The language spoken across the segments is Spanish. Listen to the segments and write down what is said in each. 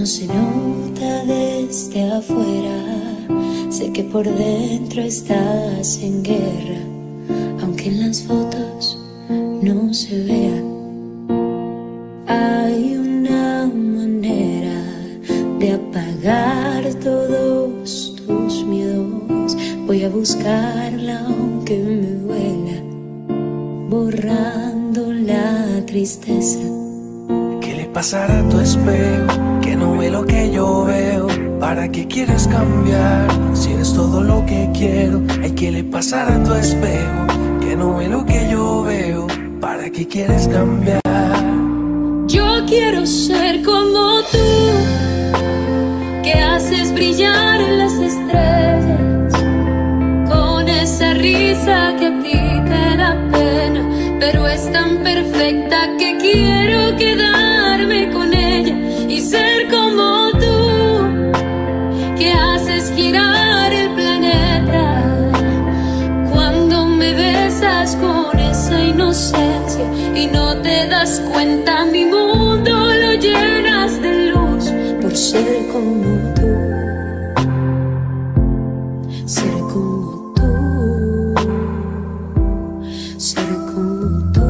no se nota desde afuera. Sé que por dentro estás en guerra, aunque en las fotos no se vea. Hay una manera de apagar todos tus miedos. Voy a buscarla aunque me duela, borrando la tristeza. ¿Qué le pasará a tu espejo? Que no ve lo que yo veo. ¿Para qué quieres cambiar? Si eres todo lo que quiero. Ay, ¿qué le pasará a tu espejo? Que no ve lo que yo veo. ¿Para qué quieres cambiar? Yo quiero ser como tú, que haces brillar las estrellas, con esa risa que a ti te da pena, pero es tan perfecta que quiero quedarme con ella y ser como tú, que haces girar el planeta cuando me besas con esa inocencia y no te das cuenta. Mi mundo lo llenas de luz por ser como tú, ser como tú, ser como tú.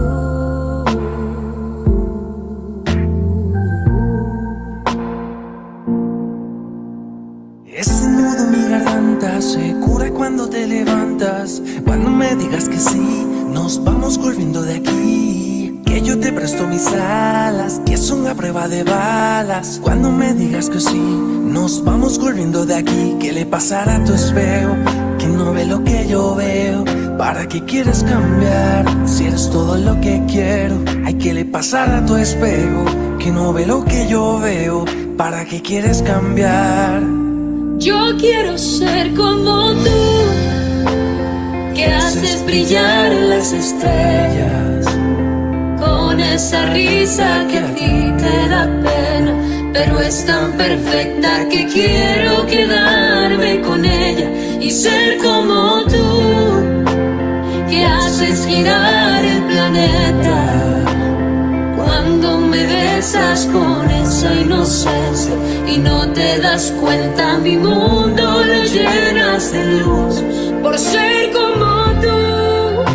Ese nudo en mi garganta se cura cuando te levantas. Cuando me digas que sí, nos vamos corriendo de aquí. Que yo te presto mis alas, que son a prueba de balas. Cuando me digas que sí, nos vamos corriendo de aquí. ¿Qué le pasará a tu espejo? Que no ve lo que yo veo. ¿Para qué quieres cambiar? Si eres todo lo que quiero. Ay, ¿qué le pasará a tu espejo? Que no ve lo que yo veo. ¿Para qué quieres cambiar? Yo quiero ser como tú, que haces brillar las estrellas, con esa risa que a ti te da pena, pero es tan perfecta que quiero quedarme con ella y ser como tú, que haces girar el planeta cuando me besas con esa inocencia y no te das cuenta. Mi mundo lo llenas de luz por ser como tú,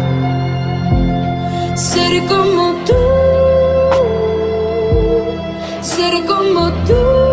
ser como tú, ser como tú.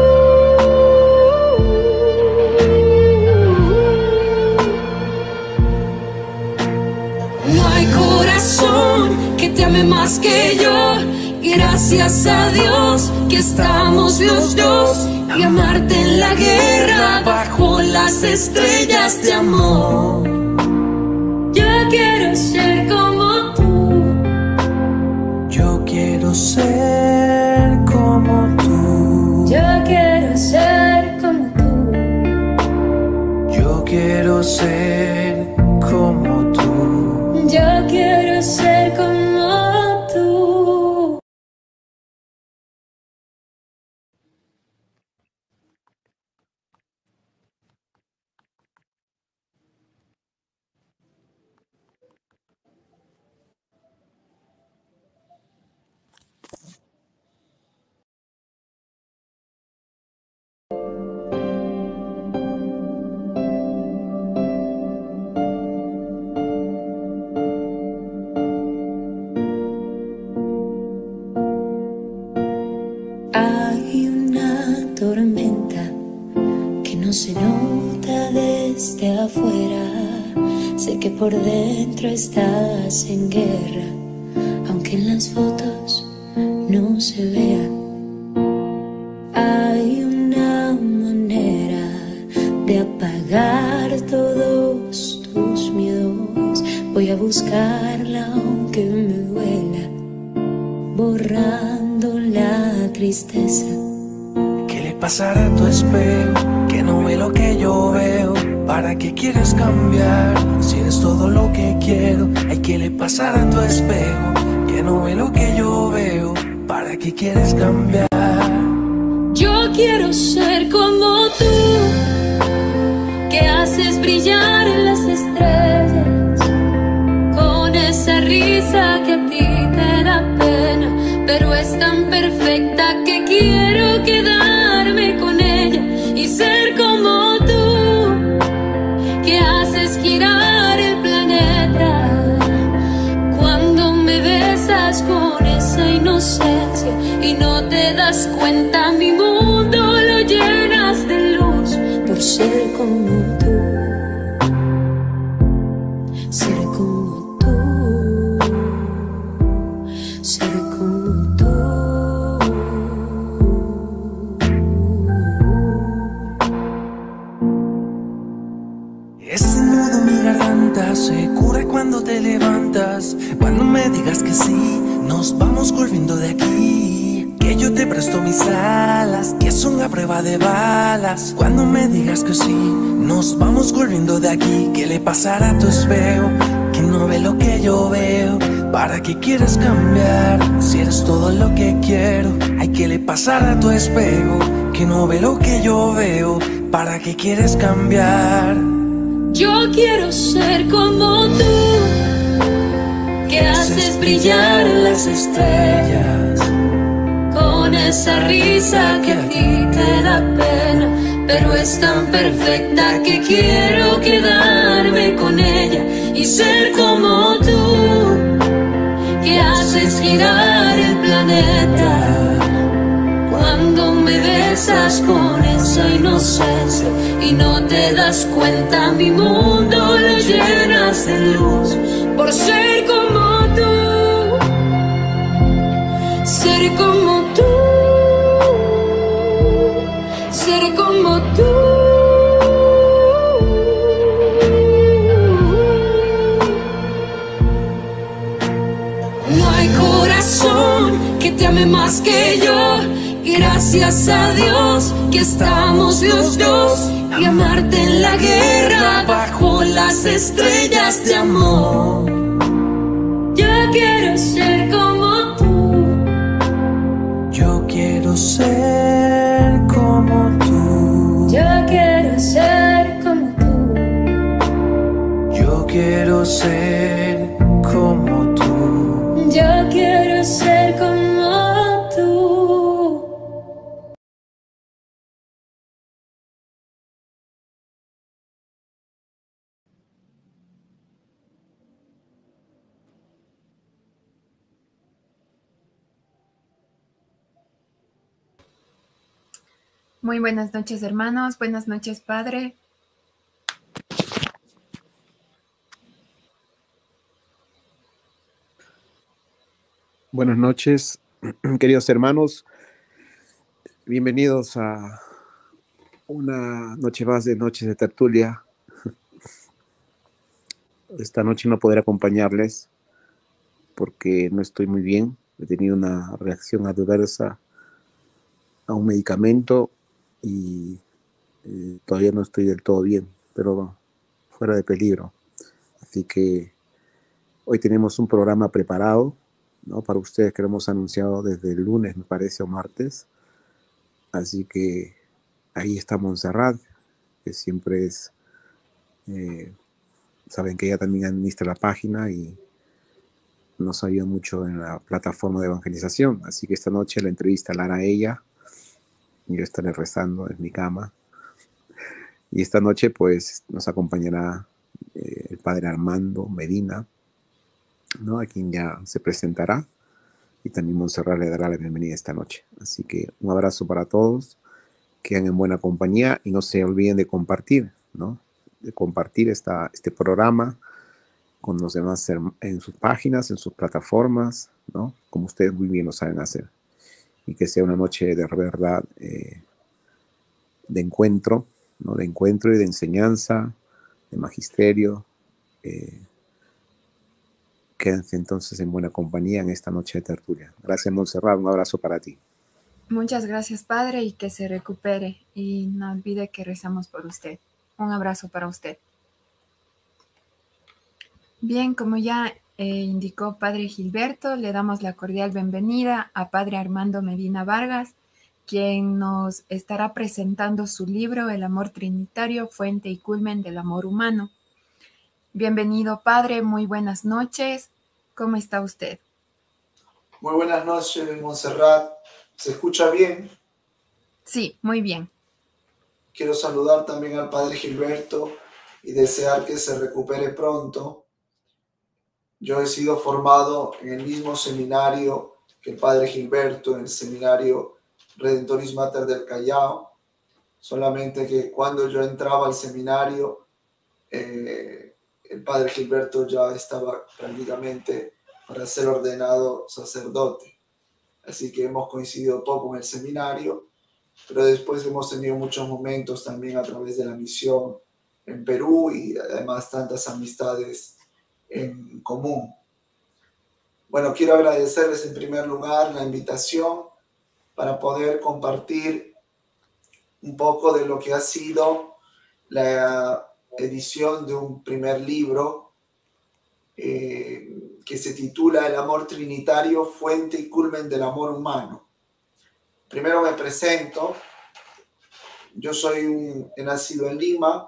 No hay corazón que te ame más que yo. Gracias a Dios que estamos los dos, y amarte en la guerra bajo las estrellas de amor. Yo quiero ser como tú, yo quiero ser como tú, yo quiero ser como tú, yo quiero ser como tú, yo quiero ser como tú. Hay una tormenta que no se nota desde afuera. Sé que por dentro estás en guerra, aunque en las fotos no se vea. Hay una manera de apagar todos tus miedos. Voy a buscarla aunque me duela, borrando la tristeza. ¿Qué le pasará a tu espejo? Que no ve lo que yo veo. ¿Para qué quieres cambiar? Si eres todo lo que quiero. Ay, ¿qué le pasará a tu espejo? Que no ve lo que yo veo. ¿Para qué quieres cambiar? Yo quiero ser como tú, que haces brillar las estrellas, con esa risa que a ti te da pena, pero es tan perfecta que quiero quedarme con das cuenta, mi mundo lo llenas de luz por ser como tú. Ser como tú, ser como tú. Ese nudo en mi garganta se cura cuando te levantas. Cuando me digas que sí, nos vamos volviendo de aquí. Que yo te presto mis alas, que son a prueba de balas. Cuando me digas que sí, nos vamos volviendo de aquí. ¿Qué le pasará a tu espejo? Que no ve lo que yo veo. ¿Para qué quieres cambiar? Si eres todo lo que quiero. Ay, ¿qué le pasará a tu espejo? Que no ve lo que yo veo. ¿Para qué quieres cambiar? Yo quiero ser como tú, que haces brillar las estrellas, con esa risa que a ti te da pena, pero es tan perfecta que quiero quedarme con ella y ser como tú, que haces girar el planeta cuando me besas con esa inocencia y no te das cuenta, mi mundo lo llenas de luz por ser como tú, ser como tú, ser como tú. No hay corazón que te ame más que yo. Gracias a Dios que estamos los dos y amarte en la guerra bajo las estrellas de amor. Yo quiero ser como tú. Yo quiero ser como tú. Yo quiero ser como tú. Yo quiero ser como tú. Yo quiero ser como tú. Muy buenas noches, hermanos. Buenas noches, Padre. Buenas noches, queridos hermanos. Bienvenidos a una noche más de Noches de Tertulia. Esta noche no podré acompañarles porque no estoy muy bien. He tenido una reacción adversa a un medicamento y todavía no estoy del todo bien, pero fuera de peligro. Así que hoy tenemos un programa preparado, ¿no?, para ustedes, que lo hemos anunciado desde el lunes, me parece, o martes. Así que ahí está Montserrat, que siempre es, saben que ella también administra la página y nos ayuda mucho en la plataforma de evangelización. Así que esta noche la entrevista la hará ella, yo estaré rezando en mi cama. Y esta noche pues nos acompañará el padre Armando Medina, ¿no?, a quien ya se presentará, y también Montserrat le dará la bienvenida esta noche. Así que un abrazo para todos, quedan en buena compañía y no se olviden de compartir, ¿no?, de compartir este programa con los demás en sus páginas, en sus plataformas, ¿no?, como ustedes muy bien lo saben hacer. Y que sea una noche de verdad de encuentro, ¿no?, de encuentro y de enseñanza, de magisterio. Quédense entonces en buena compañía en esta noche de tertulia. Gracias, Montserrat, un abrazo para ti. Muchas gracias, Padre, y que se recupere. Y no olvide que rezamos por usted. Un abrazo para usted. Bien, como ya indicó Padre Gilberto, le damos la cordial bienvenida a Padre Armando Medina Vargas, quien nos estará presentando su libro El amor trinitario, fuente y culmen del amor humano. Bienvenido, Padre, muy buenas noches. ¿Cómo está usted? Muy buenas noches, Montserrat. ¿Se escucha bien? Sí, muy bien. Quiero saludar también al Padre Gilberto y desear que se recupere pronto. Yo he sido formado en el mismo seminario que el Padre Gilberto, en el seminario Redentoris Mater del Callao, solamente que cuando yo entraba al seminario, el padre Gilberto ya estaba prácticamente para ser ordenado sacerdote. Así que hemos coincidido poco en el seminario, pero después hemos tenido muchos momentos también a través de la misión en Perú y además tantas amistades en común. Bueno, quiero agradecerles en primer lugar la invitación para poder compartir un poco de lo que ha sido la edición de un primer libro que se titula El amor trinitario, fuente y culmen del amor humano. Primero me presento. Yo he nacido en Lima,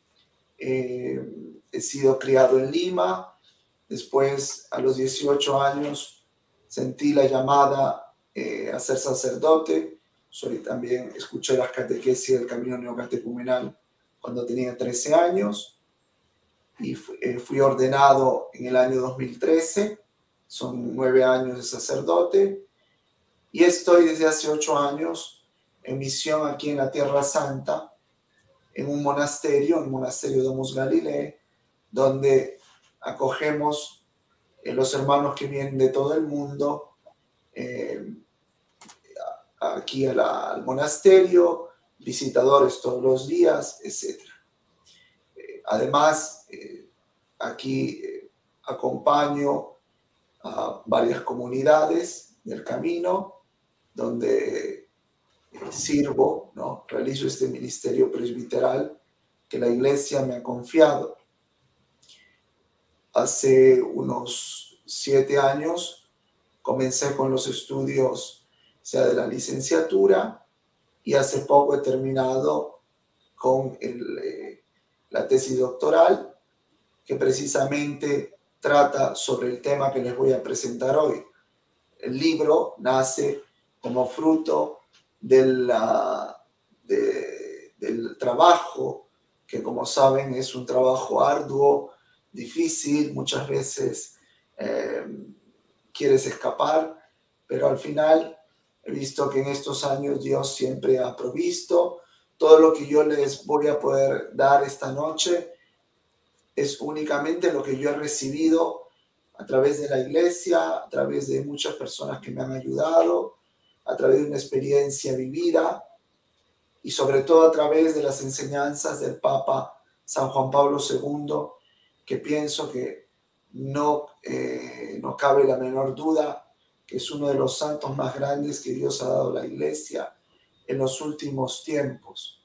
he sido criado en Lima. Después, a los 18 años, sentí la llamada a ser sacerdote. También escuché las catequesis del Camino Neocatecumenal cuando tenía 13 años y fui ordenado en el año 2013. Son 9 años de sacerdote y estoy desde hace 8 años en misión aquí en la Tierra Santa, en un monasterio, el monasterio Domus Galilei, donde acogemos los hermanos que vienen de todo el mundo aquí al monasterio, visitadores todos los días, etc. Además, aquí acompaño a varias comunidades del camino donde sirvo, ¿no? Realizo este ministerio presbiteral que la Iglesia me ha confiado. Hace unos 7 años comencé con los estudios de la licenciatura y hace poco he terminado con la tesis doctoral que precisamente trata sobre el tema que les voy a presentar hoy. El libro nace como fruto del trabajo, que como saben es un trabajo arduo, difícil, muchas veces quieres escapar, pero al final he visto que en estos años Dios siempre ha provisto. Todo lo que yo les voy a poder dar esta noche es únicamente lo que yo he recibido a través de la Iglesia, a través de muchas personas que me han ayudado, a través de una experiencia vivida y sobre todo a través de las enseñanzas del Papa San Juan Pablo II, que pienso que no cabe la menor duda que es uno de los santos más grandes que Dios ha dado a la Iglesia en los últimos tiempos.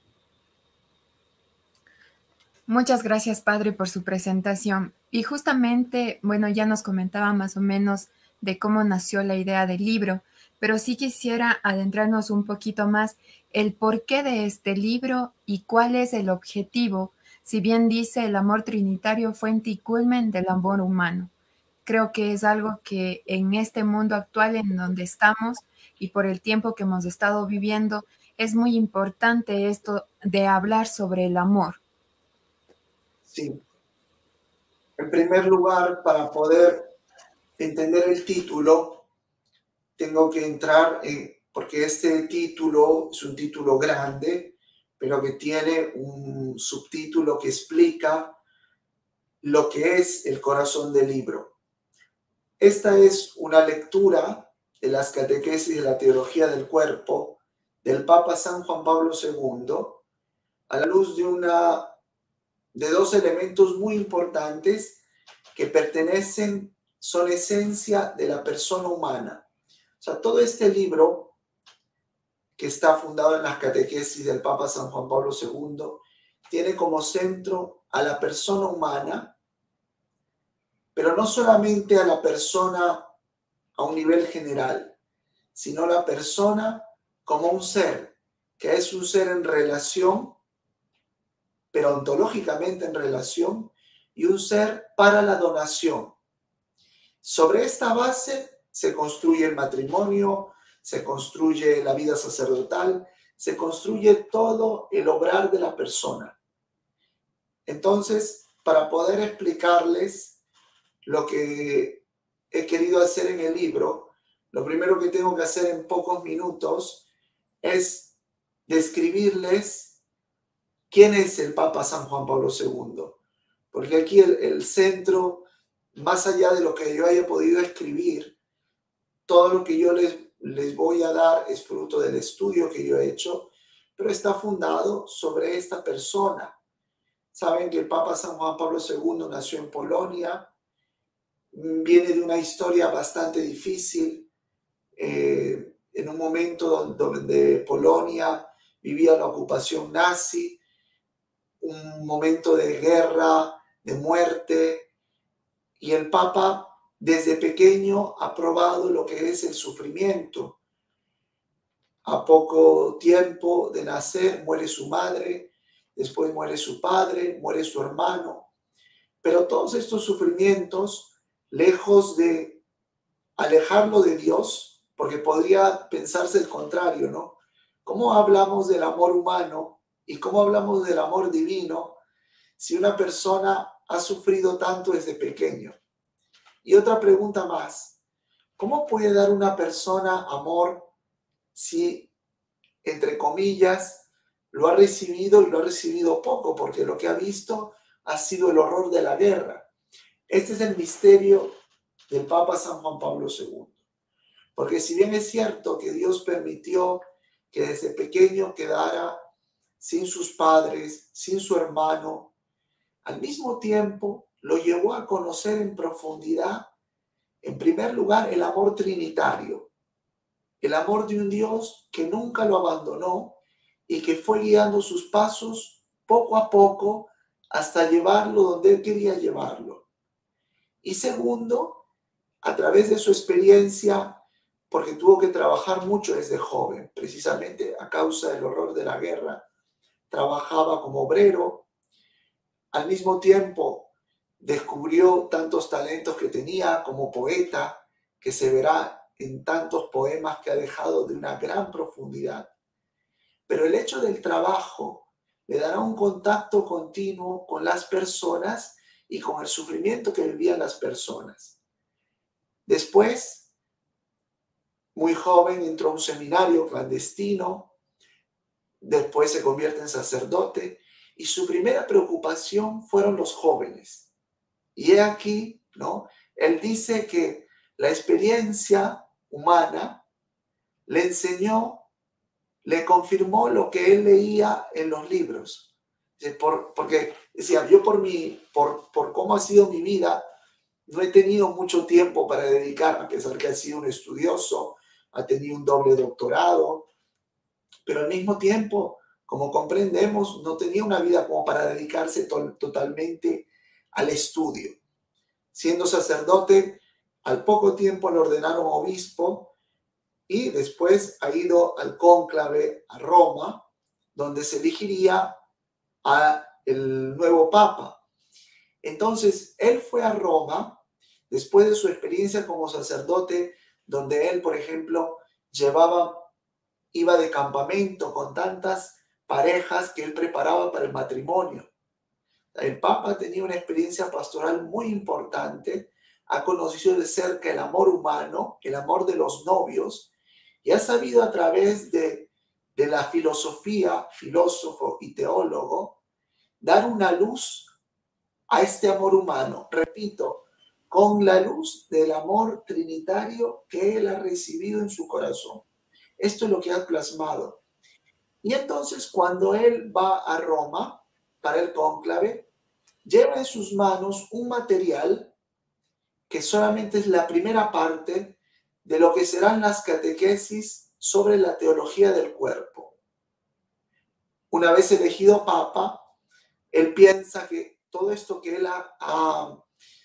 Muchas gracias, Padre, por su presentación. Y justamente, bueno, ya nos comentaba más o menos de cómo nació la idea del libro, pero sí quisiera adentrarnos un poquito más el porqué de este libro y cuál es el objetivo, si bien dice el amor trinitario, fuente y culmen del amor humano. Creo que es algo que en este mundo actual en donde estamos y por el tiempo que hemos estado viviendo, es muy importante esto de hablar sobre el amor. Sí. En primer lugar, para poder entender el título, tengo que entrar porque este título es un título grande, pero que tiene un subtítulo que explica lo que es el corazón del libro. Esta es una lectura de las catequesis de la teología del cuerpo del Papa San Juan Pablo II a la luz de 2 elementos muy importantes que son esencia de la persona humana. O sea, todo este libro que está fundado en las catequesis del Papa San Juan Pablo II tiene como centro a la persona humana, pero no solamente a la persona a un nivel general, sino la persona como un ser, que es un ser en relación, pero ontológicamente en relación, y un ser para la donación. Sobre esta base se construye el matrimonio, se construye la vida sacerdotal, se construye todo el obrar de la persona. Entonces, para poder explicarles lo que he querido hacer en el libro, lo primero que tengo que hacer en pocos minutos es describirles quién es el Papa San Juan Pablo II. Porque aquí el centro, más allá de lo que yo haya podido escribir, todo lo que yo les voy a dar es fruto del estudio que yo he hecho, pero está fundado sobre esta persona. Saben que el Papa San Juan Pablo II nació en Polonia, viene de una historia bastante difícil, en un momento donde Polonia vivía la ocupación nazi, un momento de guerra, de muerte, y el Papa desde pequeño ha probado lo que es el sufrimiento. A poco tiempo de nacer muere su madre, después muere su padre, muere su hermano, pero todos estos sufrimientos, lejos de alejarlo de Dios, porque podría pensarse el contrario, ¿no? ¿Cómo hablamos del amor humano y cómo hablamos del amor divino si una persona ha sufrido tanto desde pequeño? Y otra pregunta más, ¿cómo puede dar una persona amor si, entre comillas, lo ha recibido y lo ha recibido poco, porque lo que ha visto ha sido el horror de la guerra? Este es el misterio del Papa San Juan Pablo II. Porque si bien es cierto que Dios permitió que desde pequeño quedara sin sus padres, sin su hermano, al mismo tiempo lo llevó a conocer en profundidad, en primer lugar, el amor trinitario, el amor de un Dios que nunca lo abandonó y que fue guiando sus pasos poco a poco hasta llevarlo donde él quería llevarlo. Y segundo, a través de su experiencia, porque tuvo que trabajar mucho desde joven, precisamente a causa del horror de la guerra, trabajaba como obrero, al mismo tiempo descubrió tantos talentos que tenía como poeta, que se verá en tantos poemas que ha dejado de una gran profundidad. Pero el hecho del trabajo le dará un contacto continuo con las personas y con el sufrimiento que vivían las personas. Después, muy joven, entró a un seminario clandestino, después se convierte en sacerdote y su primera preocupación fueron los jóvenes. Y he aquí, ¿no? Él dice que la experiencia humana le enseñó, le confirmó lo que él leía en los libros. Porque decía, yo por cómo ha sido mi vida, no he tenido mucho tiempo para dedicar, a pesar que ha sido un estudioso, ha tenido un doble doctorado, pero al mismo tiempo, como comprendemos, no tenía una vida como para dedicarse totalmente al estudio. Siendo sacerdote, al poco tiempo le ordenaron obispo y después ha ido al cónclave a Roma, donde se elegiría al nuevo papa. Entonces, él fue a Roma después de su experiencia como sacerdote, donde él, por ejemplo, iba de campamento con tantas parejas que él preparaba para el matrimonio. El Papa tenía una experiencia pastoral muy importante, ha conocido de cerca el amor humano, el amor de los novios, y ha sabido a través de la filosofía, filósofo y teólogo, dar una luz a este amor humano. Repito, con la luz del amor trinitario que él ha recibido en su corazón. Esto es lo que ha plasmado. Y entonces, cuando él va a Roma para el cónclave, lleva en sus manos un material que solamente es la primera parte de lo que serán las catequesis sobre la teología del cuerpo. Una vez elegido papa, él piensa que todo esto que él ha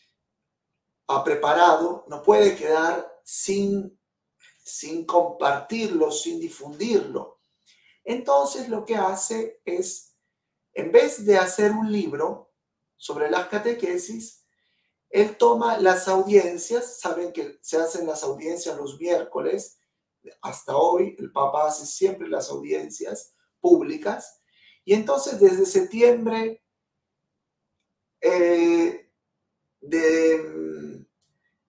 preparado no puede quedar sin compartirlo, sin difundirlo. Entonces lo que hace es, en vez de hacer un libro sobre las catequesis, él toma las audiencias. Saben que se hacen las audiencias los miércoles, hasta hoy el Papa hace siempre las audiencias públicas, y entonces desde septiembre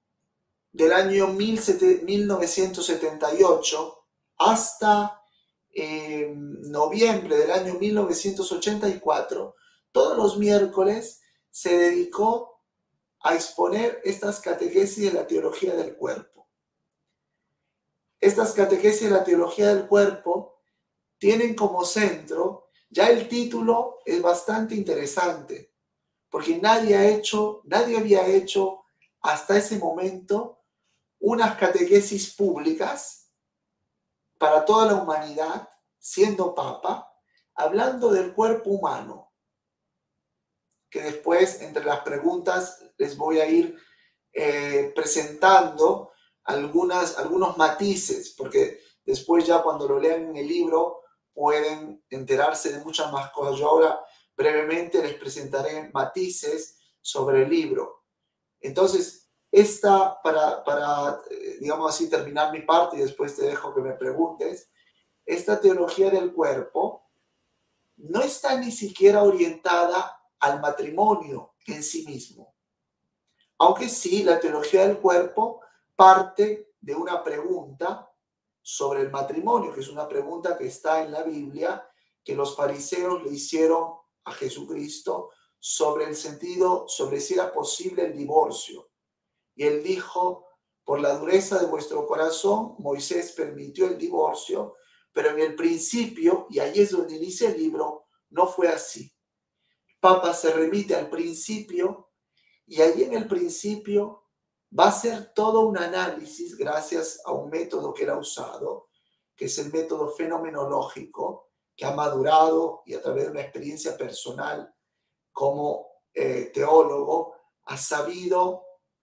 del año 1978 hasta en noviembre del año 1984, todos los miércoles se dedicó a exponer estas catequesis de la teología del cuerpo. Estas catequesis de la teología del cuerpo tienen como centro, ya el título es bastante interesante, porque nadie había hecho hasta ese momento unas catequesis públicas para toda la humanidad, siendo papa, hablando del cuerpo humano, que después entre las preguntas les voy a ir presentando algunos matices, porque después ya cuando lo lean en el libro pueden enterarse de muchas más cosas. Yo ahora brevemente les presentaré matices sobre el libro. Entonces, para digamos así, terminar mi parte y después te dejo que me preguntes, esta teología del cuerpo no está ni siquiera orientada al matrimonio en sí mismo. Aunque sí, la teología del cuerpo parte de una pregunta sobre el matrimonio, que es una pregunta que está en la Biblia, que los fariseos le hicieron a Jesucristo sobre el sentido, sobre si era posible el divorcio. Y él dijo, por la dureza de vuestro corazón, Moisés permitió el divorcio, pero en el principio, y ahí es donde inicia el libro, no fue así. El Papa se remite al principio, y ahí en el principio va a ser todo un análisis gracias a un método que él ha usado, que es el método fenomenológico, que ha madurado y a través de una experiencia personal como teólogo ha sabido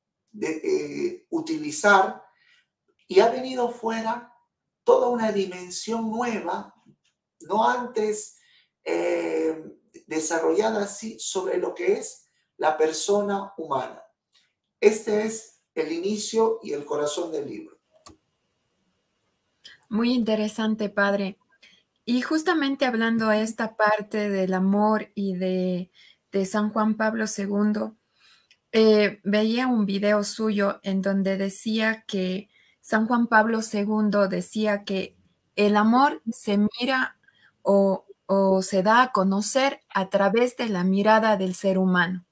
utilizar, y ha venido fuera toda una dimensión nueva, no antes desarrollada así, sobre lo que es la persona humana. Este es el inicio y el corazón del libro. Muy interesante, padre. Y justamente hablando a esta parte del amor y de San Juan Pablo II, veía un video suyo en donde decía que San Juan Pablo II decía que el amor se mira o se da a conocer a través de la mirada del ser humano.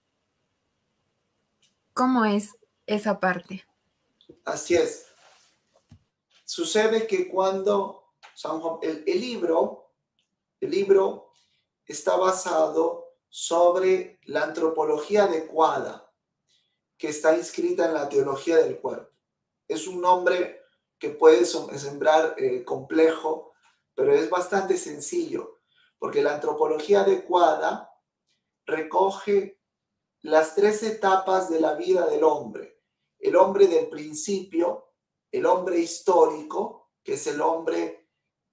¿Cómo es esa parte? Así es. Sucede que cuando San Juan, el libro está basado sobre la antropología adecuada que está inscrita en la teología del cuerpo. Es un nombre que puede sembrar complejo, pero es bastante sencillo, porque la antropología adecuada recoge las 3 etapas de la vida del hombre. El hombre del principio, el hombre histórico, que es el hombre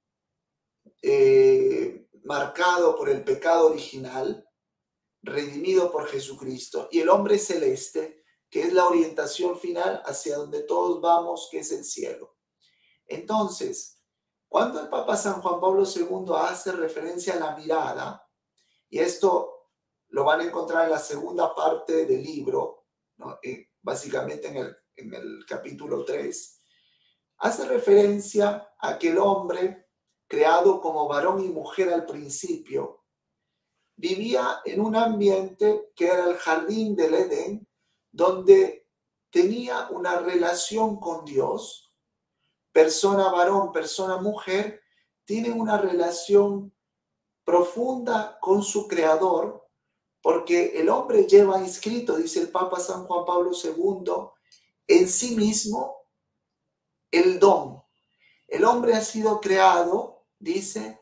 marcado por el pecado original, redimido por Jesucristo, y el hombre celeste, que es la orientación final hacia donde todos vamos, que es el cielo. Entonces, cuando el Papa San Juan Pablo II hace referencia a la mirada, y esto lo van a encontrar en la segunda parte del libro, ¿no? Básicamente en el capítulo 3, hace referencia a que el hombre, creado como varón y mujer al principio, vivía en un ambiente que era el jardín del Edén, donde tenía una relación con Dios. Persona varón, persona mujer, tienen una relación profunda con su creador, porque el hombre lleva inscrito, dice el Papa San Juan Pablo II, en sí mismo el don. El hombre ha sido creado, dice,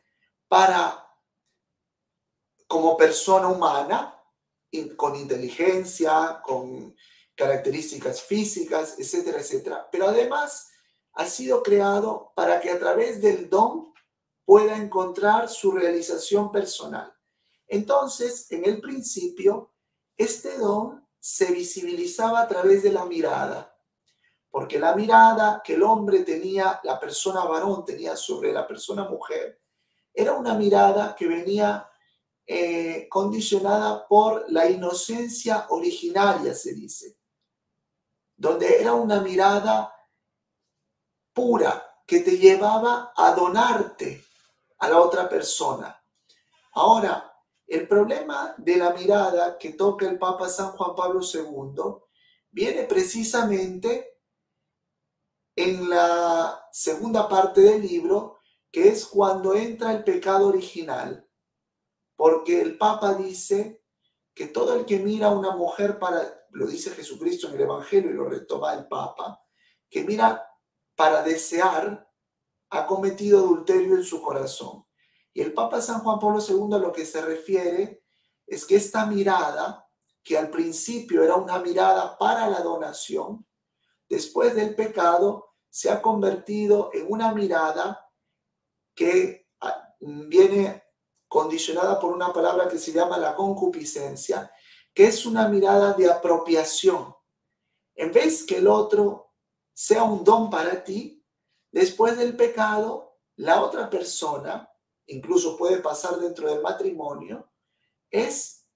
como persona humana, con inteligencia, con características físicas, etcétera, etcétera. Pero además ha sido creado para que a través del don pueda encontrar su realización personal. Entonces, en el principio, este don se visibilizaba a través de la mirada, porque la mirada que el hombre tenía, la persona varón tenía sobre la persona mujer, era una mirada que venía condicionada por la inocencia originaria, se dice, donde era una mirada pura que te llevaba a donarte a la otra persona. Ahora, el problema de la mirada que toca el Papa San Juan Pablo II viene precisamente en la segunda parte del libro, que es cuando entra el pecado original, porque el Papa dice que todo el que mira a una mujer lo dice Jesucristo en el Evangelio y lo retoma el Papa, que mira para desear, ha cometido adulterio en su corazón. Y el Papa San Juan Pablo II a lo que se refiere es que esta mirada, que al principio era una mirada para la donación, después del pecado se ha convertido en una mirada que viene condicionada por una palabra que se llama la concupiscencia, que es una mirada de apropiación. En vez que el otro sea un don para ti, después del pecado, la otra persona, incluso puede pasar dentro del matrimonio, es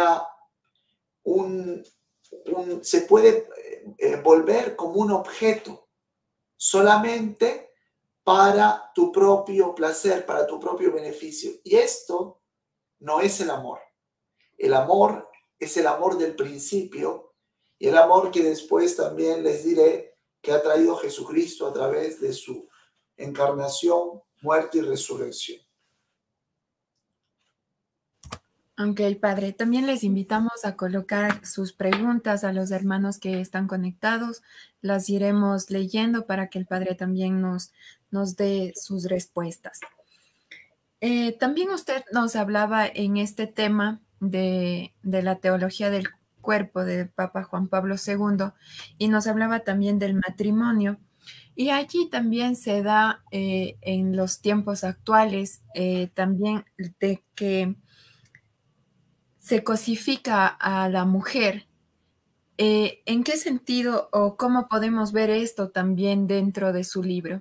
se puede volver como un objeto solamente para tu propio placer, para tu propio beneficio. Y esto no es el amor. El amor es el amor del principio y el amor que después también les diré que ha traído Jesucristo a través de su encarnación, muerte y resurrección. Ok, Padre. También les invitamos a colocar sus preguntas a los hermanos que están conectados. Las iremos leyendo para que el Padre también nos dé sus respuestas. También usted nos hablaba en este tema de la teología del cuerpo del Papa Juan Pablo II y nos hablaba también del matrimonio. Y allí también se da en los tiempos actuales también de que se cosifica a la mujer. ¿En qué sentido o cómo podemos ver esto también dentro de su libro?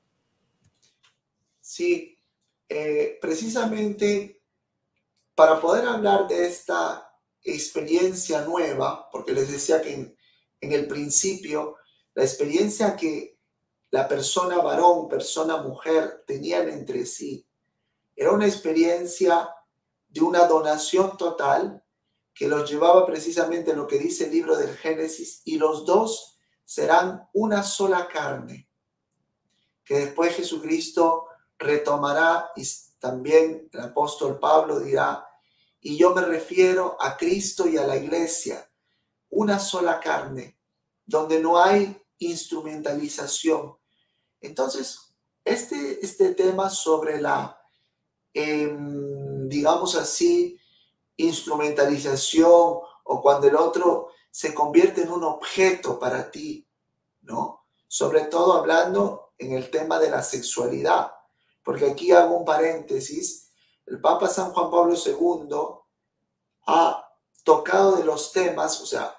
Sí, precisamente para poder hablar de esta experiencia nueva, porque les decía que en el principio la experiencia que la persona varón, persona mujer tenían entre sí, era una experiencia de una donación total que los llevaba precisamente a lo que dice el libro del Génesis, y los dos serán una sola carne, que después Jesucristo retomará y también el apóstol Pablo dirá, y yo me refiero a Cristo y a la iglesia, una sola carne, donde no hay instrumentalización. Entonces, este tema sobre la digamos así, instrumentalización o cuando el otro se convierte en un objeto para ti, ¿no? Sobre todo hablando en el tema de la sexualidad, porque aquí hago un paréntesis, el Papa San Juan Pablo II ha tocado de los temas, o sea,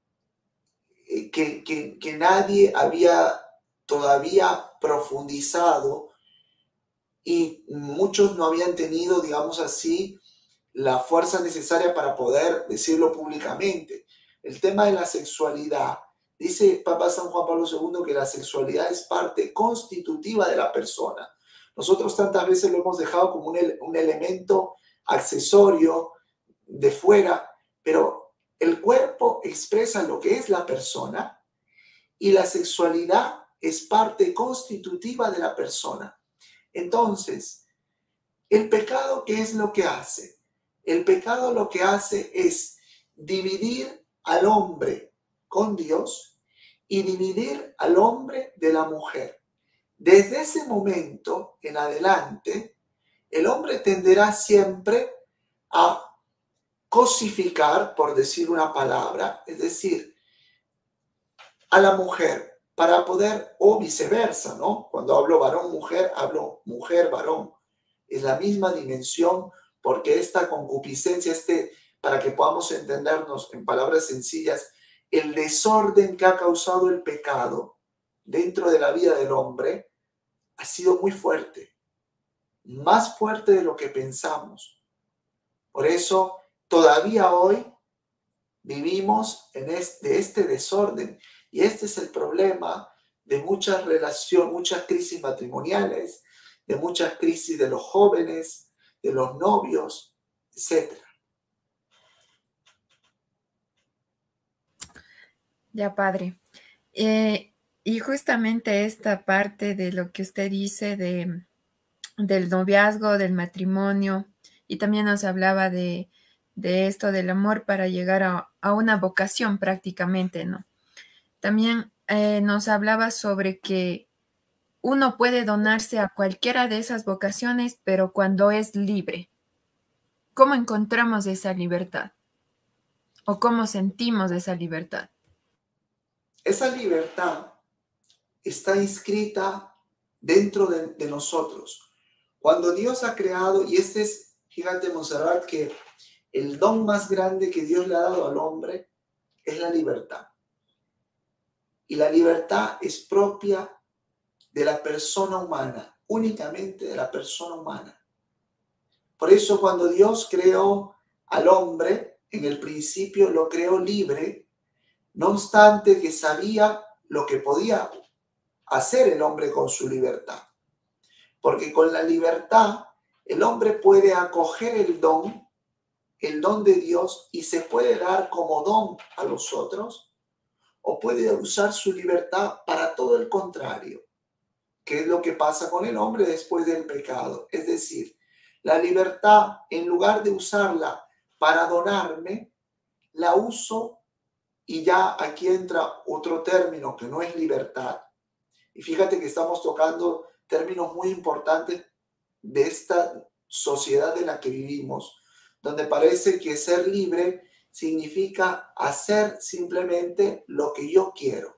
que nadie había todavía profundizado y muchos no habían tenido, digamos así, la fuerza necesaria para poder decirlo públicamente. El tema de la sexualidad, dice Papa San Juan Pablo II que la sexualidad es parte constitutiva de la persona. Nosotros tantas veces lo hemos dejado como un elemento accesorio de fuera, pero el cuerpo expresa lo que es la persona y la sexualidad es parte constitutiva de la persona. Entonces, el pecado, ¿qué es lo que hace? El pecado lo que hace es dividir al hombre con Dios y dividir al hombre de la mujer. Desde ese momento en adelante, el hombre tenderá siempre a cosificar, por decir una palabra, es decir, a la mujer para poder, o viceversa, ¿no? Cuando hablo varón-mujer, hablo mujer-varón. Es la misma dimensión porque esta concupiscencia, para que podamos entendernos en palabras sencillas, el desorden que ha causado el pecado dentro de la vida del hombre ha sido muy fuerte, más fuerte de lo que pensamos. Por eso, todavía hoy vivimos de este desorden. Y este es el problema de muchas relaciones, muchas crisis matrimoniales, de muchas crisis de los jóvenes, de los novios, etc. Ya, padre. Y justamente esta parte de lo que usted dice del noviazgo, del matrimonio, y también nos hablaba de esto del amor para llegar a una vocación prácticamente, ¿no? También nos hablaba sobre que uno puede donarse a cualquiera de esas vocaciones, pero cuando es libre. ¿Cómo encontramos esa libertad? ¿O cómo sentimos esa libertad? Esa libertad está inscrita dentro de nosotros. Cuando Dios ha creado, y este es, fíjate, Montserrat, que el don más grande que Dios le ha dado al hombre es la libertad. Y la libertad es propia de la persona humana, únicamente de la persona humana. Por eso cuando Dios creó al hombre, en el principio lo creó libre, no obstante que sabía lo que podía hacer el hombre con su libertad. Porque con la libertad el hombre puede acoger el don de Dios, y se puede dar como don a los otros, o puede usar su libertad para todo el contrario, que es lo que pasa con el hombre después del pecado. Es decir, la libertad, en lugar de usarla para donarme, la uso, y ya aquí entra otro término que no es libertad. Y fíjate que estamos tocando términos muy importantes de esta sociedad en la que vivimos, donde parece que ser libre significa hacer simplemente lo que yo quiero.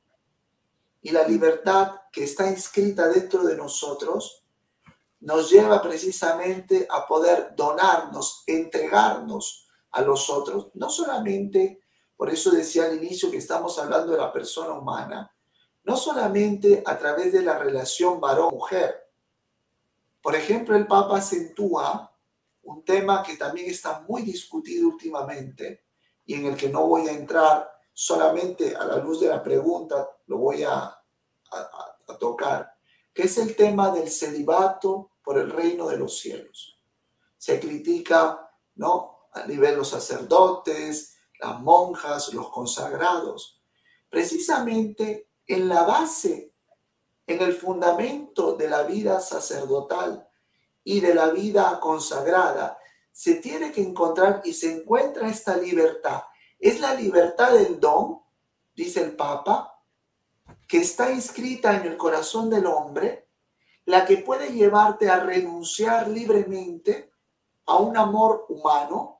Y la libertad que está inscrita dentro de nosotros nos lleva precisamente a poder donarnos, entregarnos a los otros, no solamente, por eso decía al inicio que estamos hablando de la persona humana, no solamente a través de la relación varón-mujer. Por ejemplo, el Papa acentúa un tema que también está muy discutido últimamente y en el que no voy a entrar, solamente a la luz de la pregunta lo voy a tocar, que es el tema del celibato por el reino de los cielos. Se critica, ¿no?, a nivel de los sacerdotes, las monjas, los consagrados. Precisamente en la base, en el fundamento de la vida sacerdotal y de la vida consagrada, se tiene que encontrar y se encuentra esta libertad. Es la libertad del don, dice el Papa, que está inscrita en el corazón del hombre, la que puede llevarte a renunciar libremente a un amor humano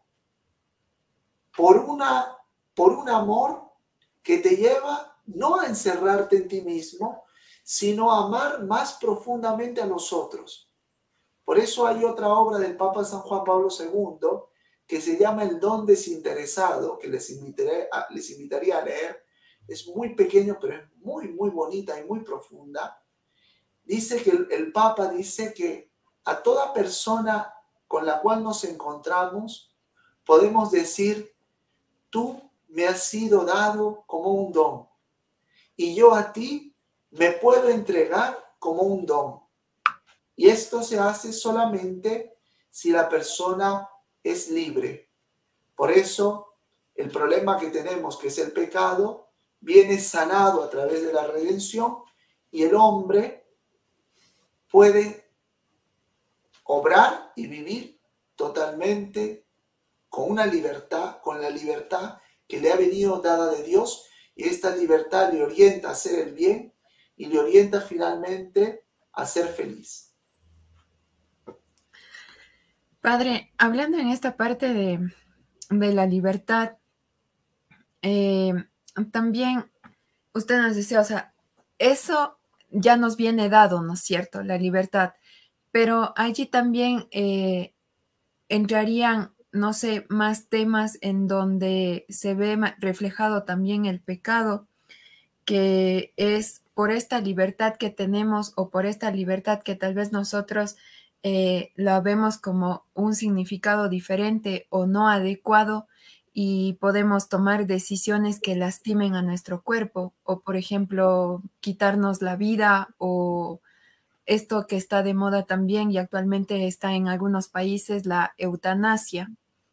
por un amor que te lleva no a encerrarte en ti mismo, sino a amar más profundamente a los otros. Por eso hay otra obra del Papa San Juan Pablo II que se llama El don desinteresado, que les invitaría a leer. Es muy pequeño, pero es muy, muy bonita y muy profunda. Dice que el Papa dice que a toda persona con la cual nos encontramos podemos decir: tú me has sido dado como un don y yo a ti me puedo entregar como un don. Y esto se hace solamente si la persona es libre. Por eso el problema que tenemos, que es el pecado, viene sanado a través de la redención, y el hombre puede obrar y vivir totalmente con una libertad, con la libertad que le ha venido dada de Dios, y esta libertad le orienta a hacer el bien y le orienta finalmente a ser feliz. Padre, hablando en esta parte de la libertad, también usted nos decía, o sea, eso ya nos viene dado, ¿no es cierto? La libertad. Pero allí también entrarían, no sé, más temas en donde se ve reflejado también el pecado, que es por esta libertad que tenemos, o por esta libertad que tal vez nosotros la vemos como un significado diferente o no adecuado, y podemos tomar decisiones que lastimen a nuestro cuerpo, o por ejemplo quitarnos la vida, o esto que está de moda también y actualmente está en algunos países, la eutanasia.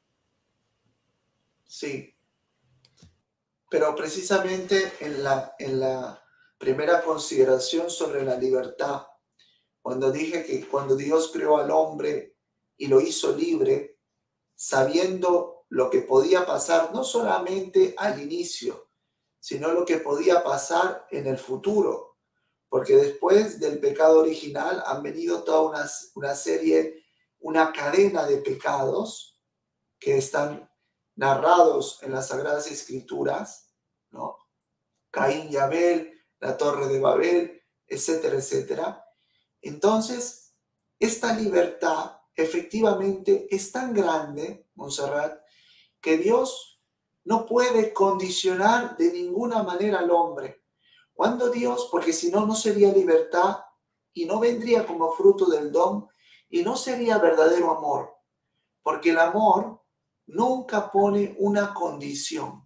Sí, pero precisamente en la primera consideración sobre la libertad, cuando dije que cuando Dios creó al hombre y lo hizo libre, sabiendo lo que podía pasar, no solamente al inicio, sino lo que podía pasar en el futuro, porque después del pecado original han venido toda una serie, una cadena de pecados que están narrados en las Sagradas Escrituras, ¿no? Caín y Abel, la Torre de Babel, etcétera, etcétera. Entonces, esta libertad efectivamente es tan grande, Montserrat, que Dios no puede condicionar de ninguna manera al hombre. Cuando Dios, porque si no, no sería libertad y no vendría como fruto del don y no sería verdadero amor, porque el amor nunca pone una condición.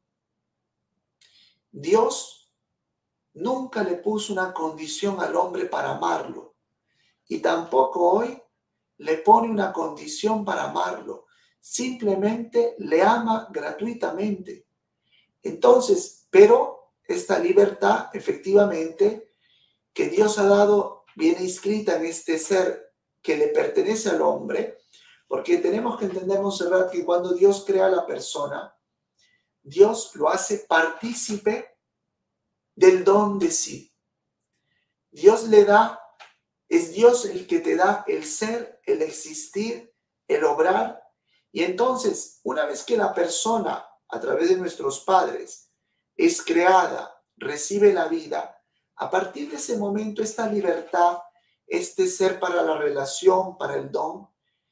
Dios nunca le puso una condición al hombre para amarlo y tampoco hoy le pone una condición para amarlo. Simplemente le ama gratuitamente. Entonces, pero esta libertad efectivamente que Dios ha dado viene inscrita en este ser que le pertenece al hombre, porque tenemos que entender, Montserrat, que cuando Dios crea a la persona, Dios lo hace partícipe del don de sí. Dios le da, es Dios el que te da el ser, el existir, el obrar. Y entonces, una vez que la persona, a través de nuestros padres, es creada, recibe la vida, a partir de ese momento, esta libertad, este ser para la relación, para el don,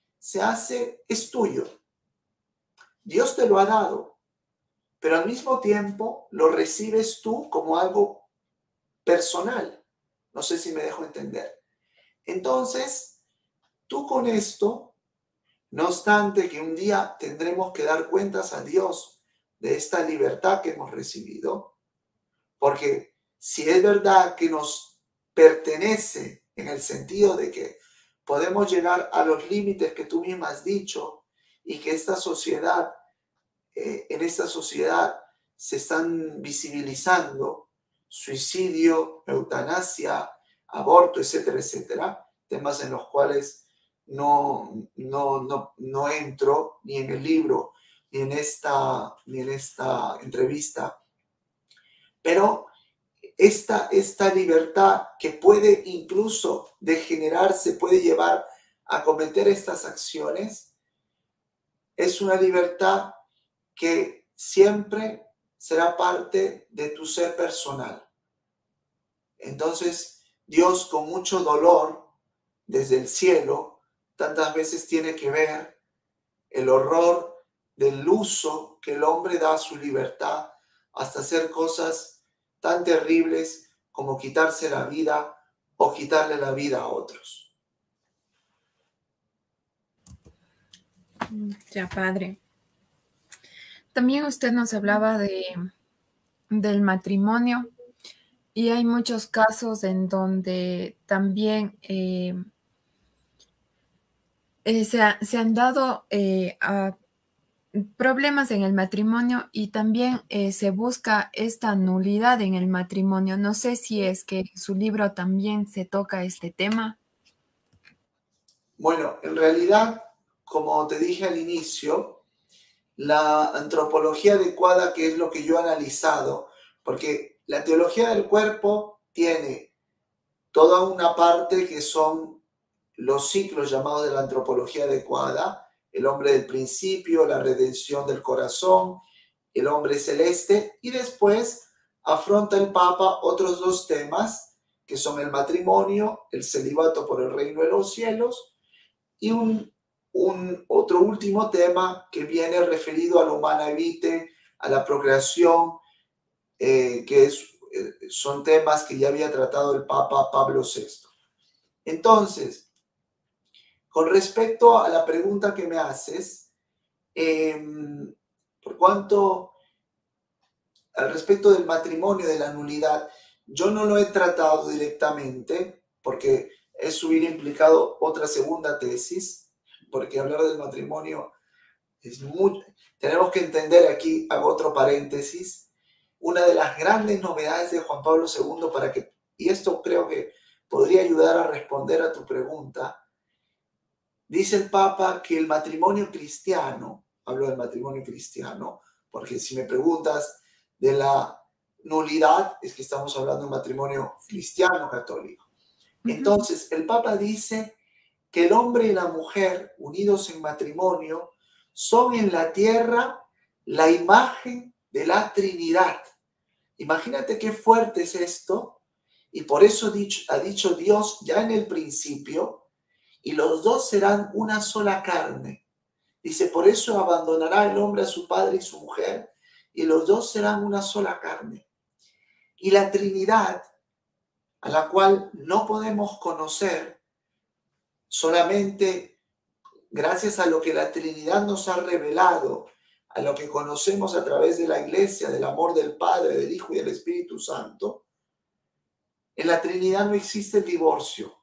es tuyo. Dios te lo ha dado, pero al mismo tiempo lo recibes tú como algo personal. No sé si me dejo entender. Entonces, tú con esto, no obstante que un día tendremos que dar cuentas a Dios de esta libertad que hemos recibido, porque si es verdad que nos pertenece en el sentido de que podemos llegar a los límites que tú misma has dicho y que esta sociedad, en esta sociedad se están visibilizando suicidio, eutanasia, aborto, etcétera, etcétera, temas en los cuales no entro ni en el libro ni en esta entrevista, pero esta libertad que puede incluso degenerarse, puede llevar a cometer estas acciones, es una libertad que siempre será parte de tu ser personal. Entonces, Dios con mucho dolor desde el cielo, tantas veces tiene que ver el horror del uso que el hombre da a su libertad hasta hacer cosas tan terribles como quitarse la vida o quitarle la vida a otros. Ya, padre. También usted nos hablaba del matrimonio y hay muchos casos en donde también se han dado a problemas en el matrimonio y también se busca esta nulidad en el matrimonio. No sé si es que en su libro también se toca este tema. Bueno, en realidad, como te dije al inicio, la antropología adecuada, que es lo que yo he analizado, porque la teología del cuerpo tiene toda una parte que son los ciclos llamados de la antropología adecuada, el hombre del principio, la redención del corazón, el hombre celeste, y después afronta el Papa otros dos temas, que son el matrimonio, el celibato por el reino de los cielos, y otro último tema que viene referido a la humana vitae, a la procreación, son temas que ya había tratado el Papa Pablo VI. Entonces, con respecto a la pregunta que me haces, por cuanto al respecto del matrimonio, de la nulidad, yo no lo he tratado directamente, porque eso hubiera implicado otra segunda tesis, porque hablar del matrimonio es muy... Tenemos que entender aquí, hago otro paréntesis, una de las grandes novedades de Juan Pablo II y esto creo que podría ayudar a responder a tu pregunta. Dice el Papa que el matrimonio cristiano, hablo del matrimonio cristiano, porque si me preguntas de la nulidad, es que estamos hablando de un matrimonio cristiano católico. Entonces, el Papa dice que el hombre y la mujer unidos en matrimonio son en la tierra la imagen de la Trinidad. Imagínate qué fuerte es esto, y por eso ha dicho Dios ya en el principio, y los dos serán una sola carne. Dice, por eso abandonará el hombre a su padre y su mujer, y los dos serán una sola carne. Y la Trinidad, a la cual no podemos conocer solamente gracias a lo que la Trinidad nos ha revelado, a lo que conocemos a través de la Iglesia, del amor del Padre, del Hijo y del Espíritu Santo, en la Trinidad no existe el divorcio.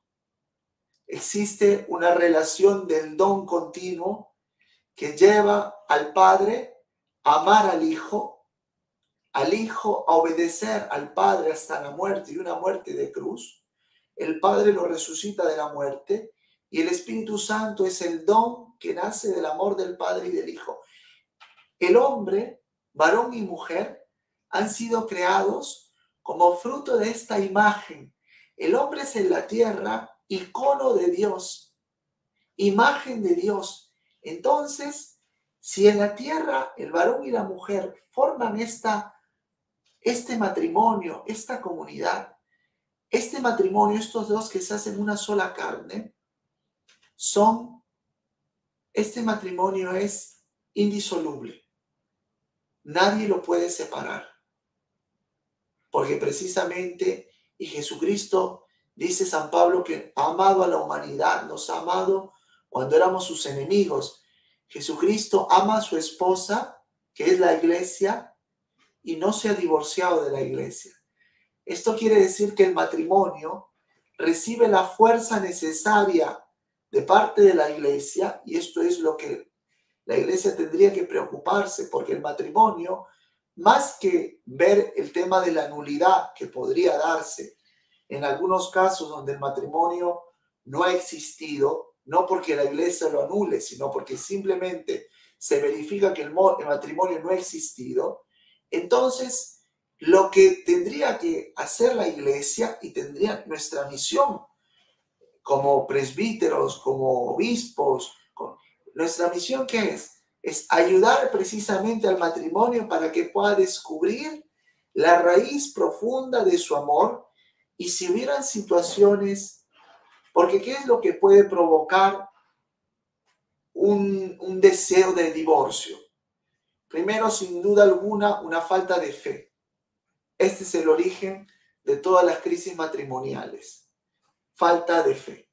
Existe una relación del don continuo que lleva al Padre a amar al Hijo a obedecer al Padre hasta la muerte y una muerte de cruz. El Padre lo resucita de la muerte y el Espíritu Santo es el don que nace del amor del Padre y del Hijo. El hombre, varón y mujer, han sido creados como fruto de esta imagen. El hombre es en la tierra icono de Dios, imagen de Dios. Entonces, si en la tierra el varón y la mujer forman este matrimonio, esta comunidad, este matrimonio, estos dos que se hacen una sola carne, este matrimonio es indisoluble. Nadie lo puede separar. Porque precisamente, y Jesucristo, dice San Pablo, que ha amado a la humanidad, nos ha amado cuando éramos sus enemigos. Jesucristo ama a su esposa, que es la iglesia, y no se ha divorciado de la iglesia. Esto quiere decir que el matrimonio recibe la fuerza necesaria de parte de la iglesia, y esto es lo que la iglesia tendría que preocuparse, porque el matrimonio, más que ver el tema de la nulidad que podría darse en algunos casos donde el matrimonio no ha existido, no porque la iglesia lo anule, sino porque simplemente se verifica que el matrimonio no ha existido, entonces lo que tendría que hacer la iglesia y tendría nuestra misión como presbíteros, como obispos, nuestra misión ¿qué es? Es ayudar precisamente al matrimonio para que pueda descubrir la raíz profunda de su amor. Y si hubieran situaciones, porque ¿qué es lo que puede provocar un deseo de divorcio? Primero, sin duda alguna, una falta de fe. Este es el origen de todas las crisis matrimoniales. Falta de fe.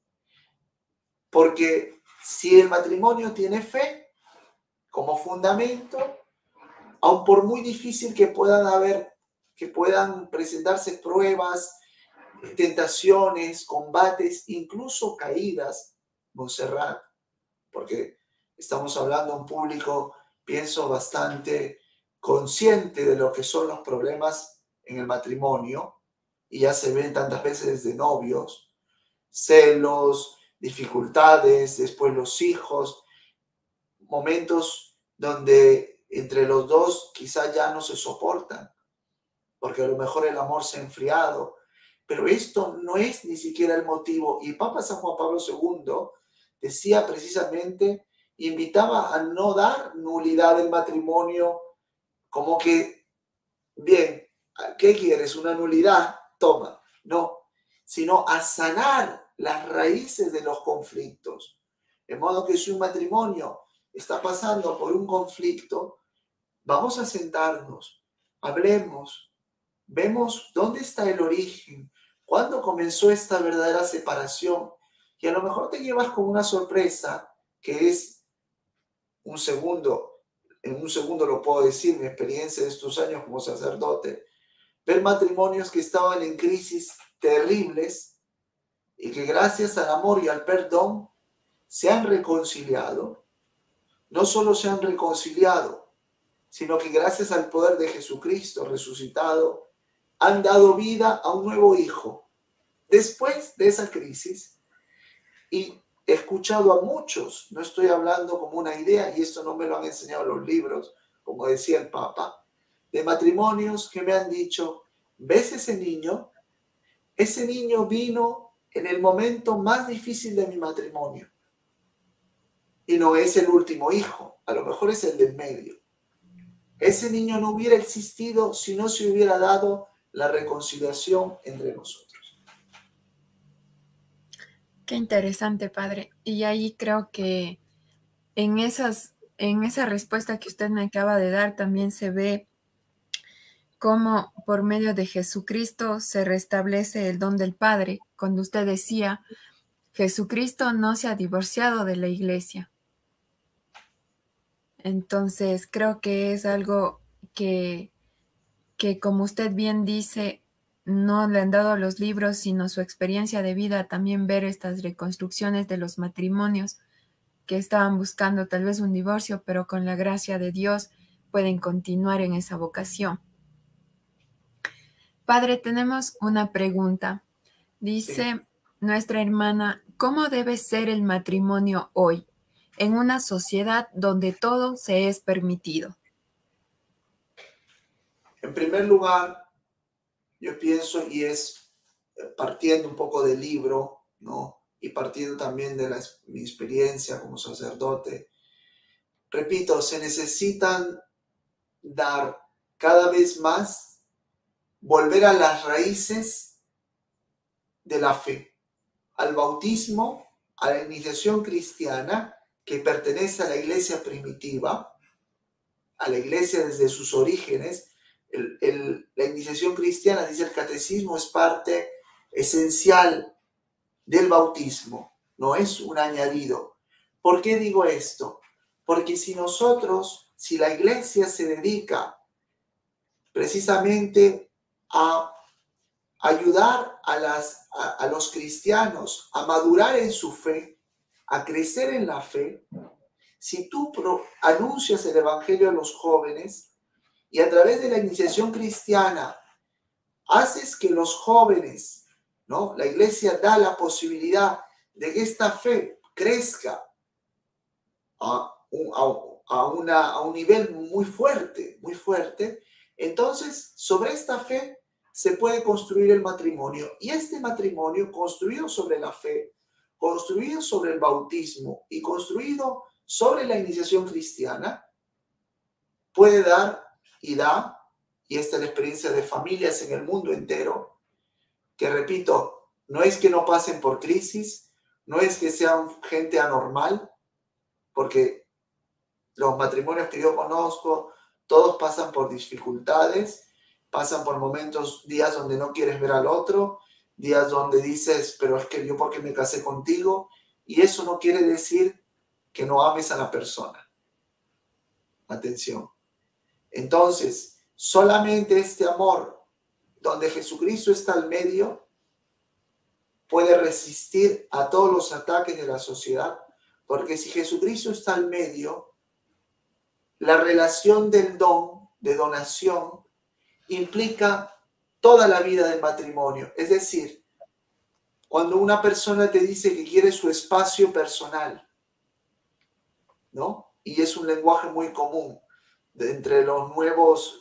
Porque si el matrimonio tiene fe como fundamento, aun por muy difícil que puedan presentarse pruebas, tentaciones, combates, incluso caídas, Montserrat, porque estamos hablando a un público, pienso, bastante consciente de lo que son los problemas en el matrimonio, y ya se ven tantas veces desde novios, celos, dificultades, después los hijos, momentos donde entre los dos quizá ya no se soportan, porque a lo mejor el amor se ha enfriado, pero esto no es ni siquiera el motivo. Y Papa San Juan Pablo II decía precisamente, invitaba a no dar nulidad del matrimonio, como que, bien, ¿qué quieres? ¿Una nulidad? Toma. No, sino a sanar las raíces de los conflictos. De modo que si un matrimonio está pasando por un conflicto, vamos a sentarnos, hablemos, vemos dónde está el origen, cuándo comenzó esta verdadera separación, y a lo mejor te llevas con una sorpresa que es en un segundo lo puedo decir, mi experiencia de estos años como sacerdote, ver matrimonios que estaban en crisis terribles, y que gracias al amor y al perdón se han reconciliado. No solo se han reconciliado, sino que gracias al poder de Jesucristo resucitado, han dado vida a un nuevo hijo. Después de esa crisis, y he escuchado a muchos, no estoy hablando como una idea, y esto no me lo han enseñado los libros, como decía el Papa, de matrimonios que me han dicho, ¿ves ese niño? Ese niño vino en el momento más difícil de mi matrimonio. Y no es el último hijo, a lo mejor es el de en medio. Ese niño no hubiera existido si no se hubiera dado la reconciliación entre nosotros. Qué interesante, padre. Y ahí creo que en esa respuesta que usted me acaba de dar también se ve cómo por medio de Jesucristo se restablece el don del Padre. Cuando usted decía, Jesucristo no se ha divorciado de la iglesia. Entonces creo que es algo que como usted bien dice, no le han dado los libros, sino su experiencia de vida, también ver estas reconstrucciones de los matrimonios que estaban buscando tal vez un divorcio, pero con la gracia de Dios pueden continuar en esa vocación. Padre, tenemos una pregunta. Dice nuestra hermana, ¿cómo debe ser el matrimonio hoy en una sociedad donde todo se es permitido? En primer lugar, yo pienso, y es partiendo un poco del libro, ¿no? Y partiendo también de mi experiencia como sacerdote, repito, se necesitan dar cada vez más, volver a las raíces de la fe, al bautismo, a la iniciación cristiana que pertenece a la iglesia primitiva, a la iglesia desde sus orígenes. La iniciación cristiana, dice el catecismo, es parte esencial del bautismo, no es un añadido. ¿Por qué digo esto? Porque si la iglesia se dedica precisamente a ayudar a los cristianos a madurar en su fe, a crecer en la fe, si tú anuncias el evangelio a los jóvenes y a través de la iniciación cristiana haces que los jóvenes, ¿no? La iglesia da la posibilidad de que esta fe crezca a un nivel muy fuerte, entonces sobre esta fe se puede construir el matrimonio. Y este matrimonio construido sobre la fe, construido sobre el bautismo y construido sobre la iniciación cristiana, puede dar y da, y esta es la experiencia de familias en el mundo entero, que repito, no es que no pasen por crisis, no es que sean gente anormal, porque los matrimonios que yo conozco, todos pasan por dificultades, pasan por momentos, días donde no quieres ver al otro, días donde dices, pero es que yo ¿por qué me casé contigo? Y eso no quiere decir que no ames a la persona. Atención. Entonces, solamente este amor, donde Jesucristo está al medio, puede resistir a todos los ataques de la sociedad, porque si Jesucristo está al medio, la relación del don, de donación, implica toda la vida del matrimonio. Es decir, cuando una persona te dice que quiere su espacio personal, ¿no? Y es un lenguaje muy común entre los nuevos,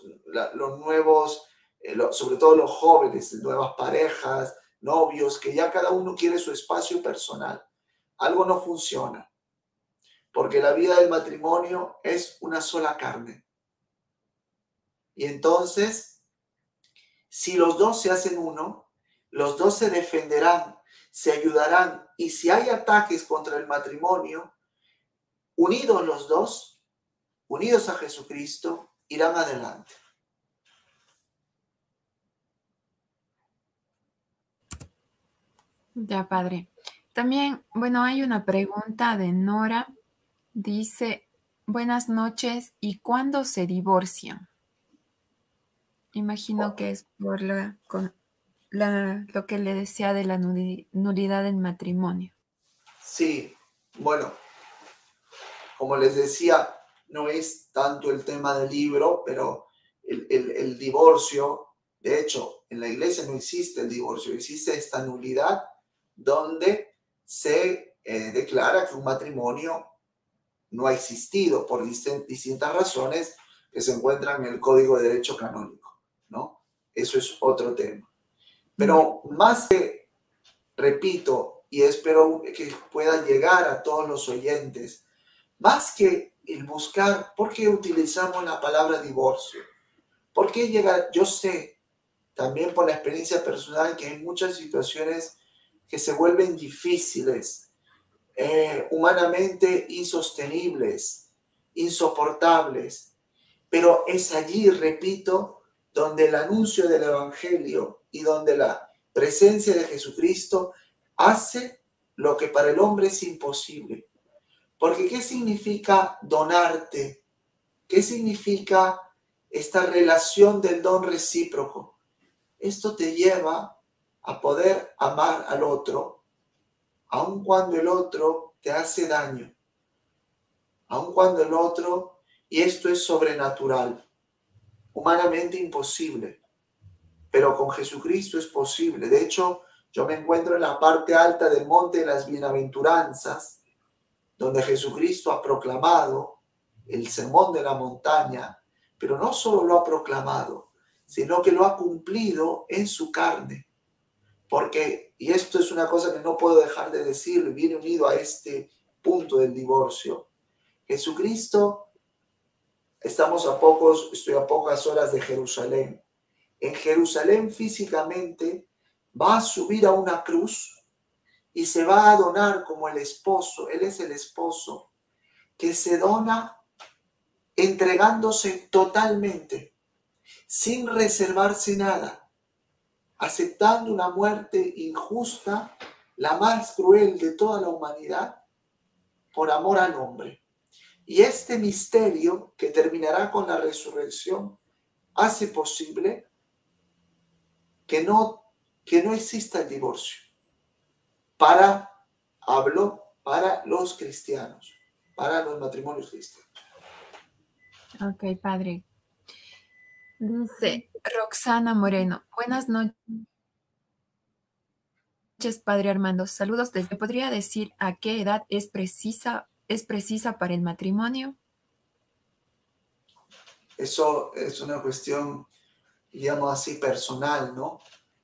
sobre todo los jóvenes, nuevas parejas, novios, que ya cada uno quiere su espacio personal. Algo no funciona, porque la vida del matrimonio es una sola carne. Y entonces, si los dos se hacen uno, los dos se defenderán, se ayudarán, y si hay ataques contra el matrimonio, unidos los dos, unidos a Jesucristo, irán adelante. Ya, padre. También, bueno, hay una pregunta de Nora. Dice, buenas noches, ¿y cuándo se divorcian? Imagino que es por la lo que le decía de la nulidad del matrimonio. Sí, bueno, como les decía, no es tanto el tema del libro, pero el divorcio, de hecho, en la iglesia no existe el divorcio, existe esta nulidad donde se declara que un matrimonio no ha existido por distintas razones que se encuentran en el Código de Derecho Canónico, ¿no? Eso es otro tema. Pero más que, repito, y espero que pueda llegar a todos los oyentes, más que el buscar, ¿por qué utilizamos la palabra divorcio? ¿Por qué llegar? Yo sé, también por la experiencia personal, que hay muchas situaciones que se vuelven difíciles, humanamente insostenibles, insoportables, pero es allí, repito, donde el anuncio del Evangelio y donde la presencia de Jesucristo hace lo que para el hombre es imposible. Porque ¿qué significa donarte? ¿Qué significa esta relación del don recíproco? Esto te lleva a poder amar al otro, aun cuando el otro te hace daño, aun cuando el otro, y esto es sobrenatural, humanamente imposible, pero con Jesucristo es posible. De hecho, yo me encuentro en la parte alta del monte de las bienaventuranzas, donde Jesucristo ha proclamado el sermón de la montaña, pero no solo lo ha proclamado, sino que lo ha cumplido en su carne. Porque, y esto es una cosa que no puedo dejar de decir, viene unido a este punto del divorcio, Jesucristo, estoy a pocas horas de Jerusalén. En Jerusalén físicamente va a subir a una cruz y se va a donar como el esposo. Él es el esposo que se dona entregándose totalmente, sin reservarse nada, aceptando una muerte injusta, la más cruel de toda la humanidad, por amor al hombre. Y este misterio, que terminará con la resurrección, hace posible que no exista el divorcio. Hablo para los cristianos, para los matrimonios cristianos. Ok, padre. Dice Roxana Moreno, buenas noches, padre Armando. Saludos desde. ¿Podría decir a qué edad es precisa para el matrimonio? Eso es una cuestión, digamos así, personal, ¿no?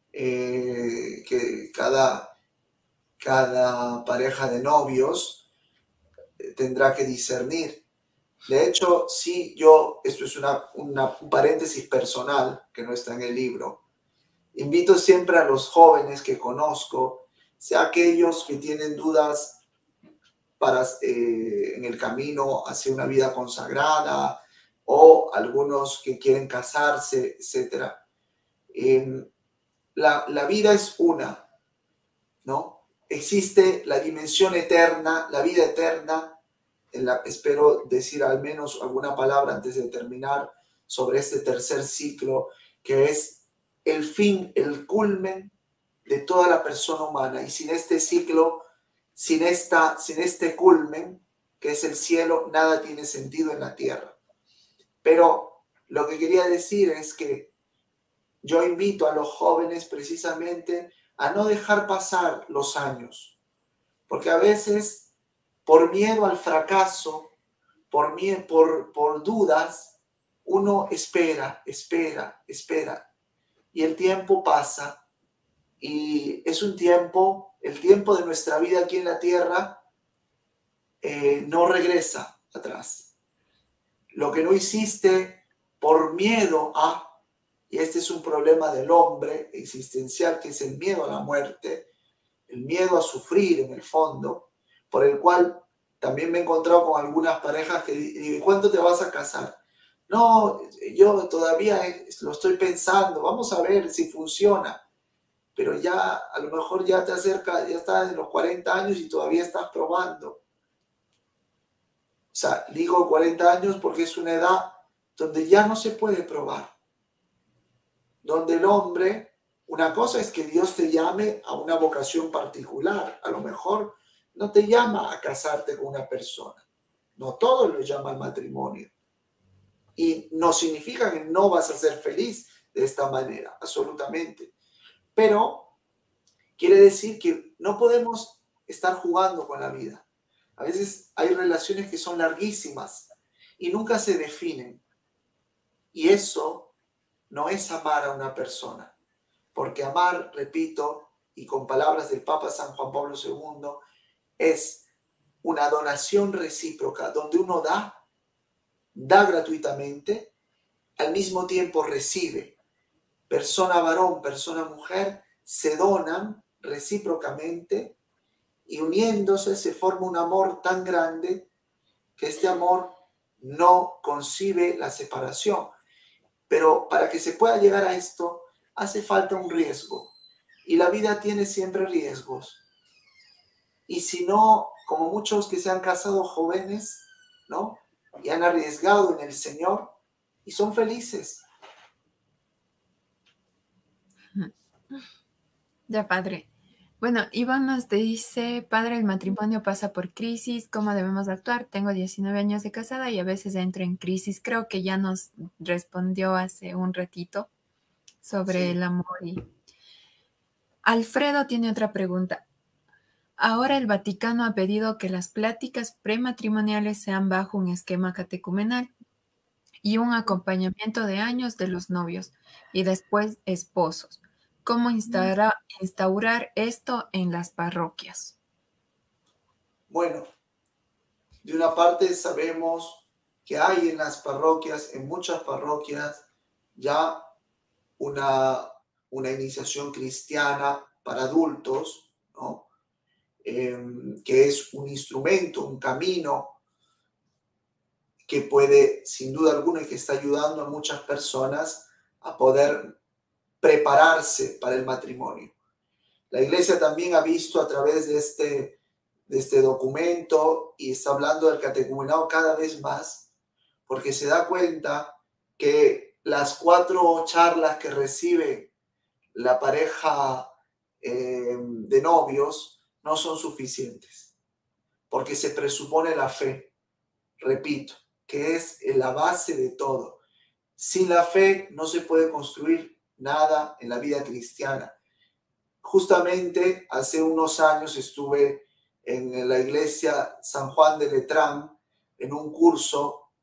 Que cada pareja de novios tendrá que discernir. De hecho, sí, esto es un paréntesis personal que no está en el libro. Invito siempre a los jóvenes que conozco, sea aquellos que tienen dudas en el camino hacia una vida consagrada, o algunos que quieren casarse, etc. La vida es una, ¿no? Existe la dimensión eterna, la vida eterna. Espero decir al menos alguna palabra antes de terminar sobre este tercer ciclo, que es el fin, el culmen de toda la persona humana. Y sin este ciclo, sin este culmen, que es el cielo, nada tiene sentido en la tierra. Pero lo que quería decir es que yo invito a los jóvenes precisamente a no dejar pasar los años, porque a veces, por miedo al fracaso, por dudas, uno espera, y el tiempo pasa, y es el tiempo de nuestra vida aquí en la tierra no regresa atrás. Lo que no hiciste por miedo a, y este es un problema del hombre existencial, que es el miedo a la muerte, el miedo a sufrir en el fondo, por el cual también me he encontrado con algunas parejas que digo, ¿cuándo te vas a casar? No, yo todavía lo estoy pensando, vamos a ver si funciona. Pero ya a lo mejor ya te acerca, ya estás en los 40 años y todavía estás probando. O sea, digo 40 años porque es una edad donde ya no se puede probar, donde el hombre Una cosa es que Dios te llame a una vocación particular. A lo mejor no te llama a casarte con una persona. No todo lo llama al matrimonio. Y no significa que no vas a ser feliz de esta manera, absolutamente. Pero quiere decir que no podemos estar jugando con la vida. A veces hay relaciones que son larguísimas y nunca se definen. Y eso no es amar a una persona. Porque amar, repito, y con palabras del Papa San Juan Pablo II, es una donación recíproca, donde uno da gratuitamente, al mismo tiempo recibe. Persona varón, persona mujer, se donan recíprocamente y uniéndose se forma un amor tan grande que este amor no concibe la separación. Pero para que se pueda llegar a esto, hace falta un riesgo. Y la vida tiene siempre riesgos. Y si no, como muchos que se han casado jóvenes, ¿no? Y han arriesgado en el Señor y son felices. Ya, padre. Bueno, Iván nos dice, padre, el matrimonio pasa por crisis, ¿cómo debemos actuar? Tengo 19 años de casada y a veces entro en crisis. Creo que ya nos respondió hace un ratito sobre Sí. el amor. Y Alfredo tiene otra pregunta. Ahora el Vaticano ha pedido que las pláticas prematrimoniales sean bajo un esquema catecumenal y un acompañamiento de años de los novios y después esposos. ¿Cómo instaurar esto en las parroquias? Bueno, de una parte sabemos que hay en las parroquias, en muchas parroquias, ya una iniciación cristiana para adultos, ¿no? Que es un instrumento, un camino que puede, sin duda alguna, y que está ayudando a muchas personas a poder prepararse para el matrimonio. La Iglesia también ha visto a través de este documento y está hablando del catecumenado cada vez más, porque se da cuenta que las 4 charlas que recibe la pareja de novios no son suficientes, porque se presupone la fe, repito, que es la base de todo. Sin la fe no se puede construir nada en la vida cristiana. Justamente hace unos años estuve en la iglesia San Juan de Letrán en un curso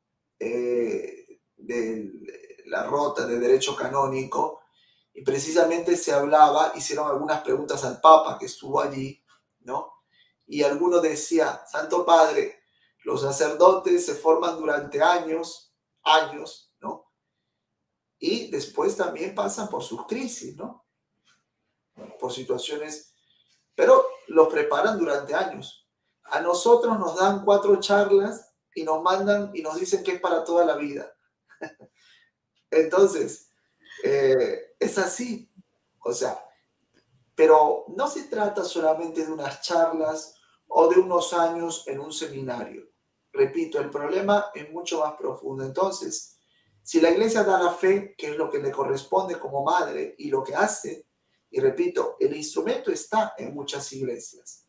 de la Rota de Derecho Canónico y precisamente se hablaba, hicieron algunas preguntas al Papa que estuvo allí, ¿no? Y alguno decía, Santo Padre, los sacerdotes se forman durante años, ¿no? Y después también pasan por sus crisis, ¿no? Por situaciones, pero los preparan durante años. A nosotros nos dan 4 charlas y nos mandan y nos dicen que es para toda la vida. Entonces, es así. O sea, pero no se trata solamente de unas charlas o de unos años en un seminario. Repito, el problema es mucho más profundo. Entonces, si la iglesia da la fe, que es lo que le corresponde como madre y lo que hace, y repito, el instrumento está en muchas iglesias.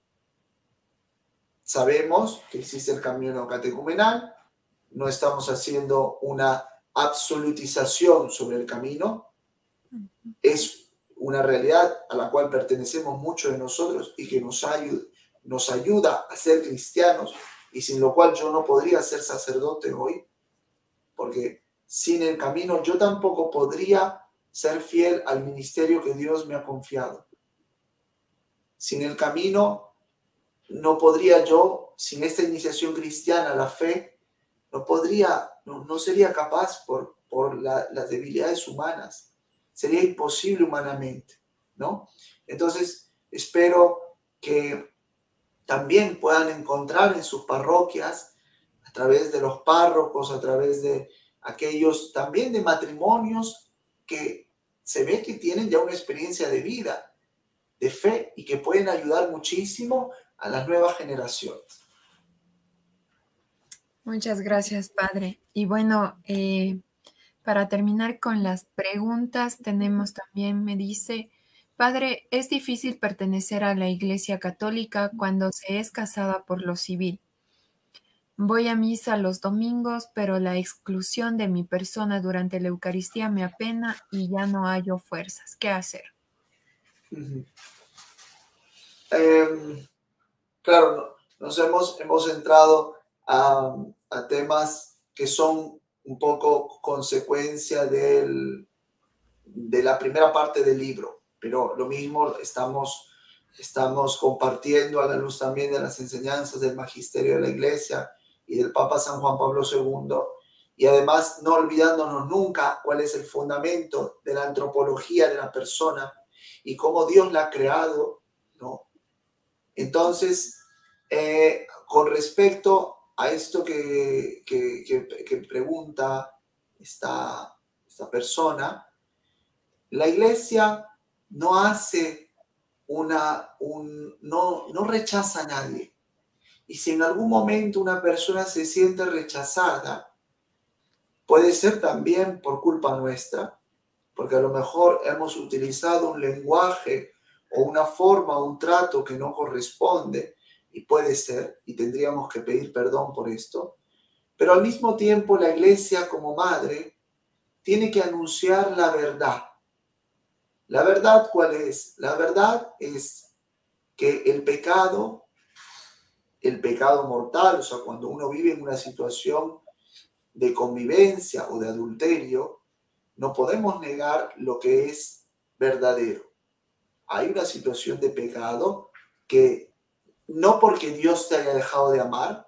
Sabemos que existe el camino catecumenal, no estamos haciendo una absolutización sobre el camino, es una realidad a la cual pertenecemos muchos de nosotros y que nos ayuda a ser cristianos y sin lo cual yo no podría ser sacerdote hoy, porque sin el camino yo tampoco podría ser fiel al ministerio que Dios me ha confiado. Sin el camino no podría yo, sin esta iniciación cristiana, la fe, no sería capaz por las debilidades humanas. Sería imposible humanamente, ¿no? Entonces, espero que también puedan encontrar en sus parroquias, a través de los párrocos, a través de aquellos también de matrimonios que se ve que tienen ya una experiencia de vida, de fe, y que pueden ayudar muchísimo a las nuevas generaciones. Muchas gracias, padre. Y bueno, Para terminar con las preguntas, tenemos también, me dice, Padre, ¿es difícil pertenecer a la Iglesia Católica cuando se es casada por lo civil? Voy a misa los domingos, pero la exclusión de mi persona durante la Eucaristía me apena y ya no hallo fuerzas. ¿Qué hacer? Claro, nos hemos entrado a temas que son un poco consecuencia de la primera parte del libro, pero lo mismo estamos compartiendo a la luz también de las enseñanzas del magisterio de la Iglesia y del Papa San Juan Pablo II, y además no olvidándonos nunca cuál es el fundamento de la antropología de la persona y cómo Dios la ha creado, ¿no? Entonces, con respecto a esto que pregunta esta persona, la Iglesia no hace no rechaza a nadie. Y si en algún momento una persona se siente rechazada, puede ser también por culpa nuestra, porque a lo mejor hemos utilizado un lenguaje o una forma o un trato que no corresponde, y puede ser, y tendríamos que pedir perdón por esto, pero al mismo tiempo la Iglesia como madre tiene que anunciar la verdad. ¿La verdad cuál es? La verdad es que el pecado mortal, o sea, cuando uno vive en una situación de convivencia o de adulterio, no podemos negar lo que es verdadero. Hay una situación de pecado que no porque Dios te haya dejado de amar,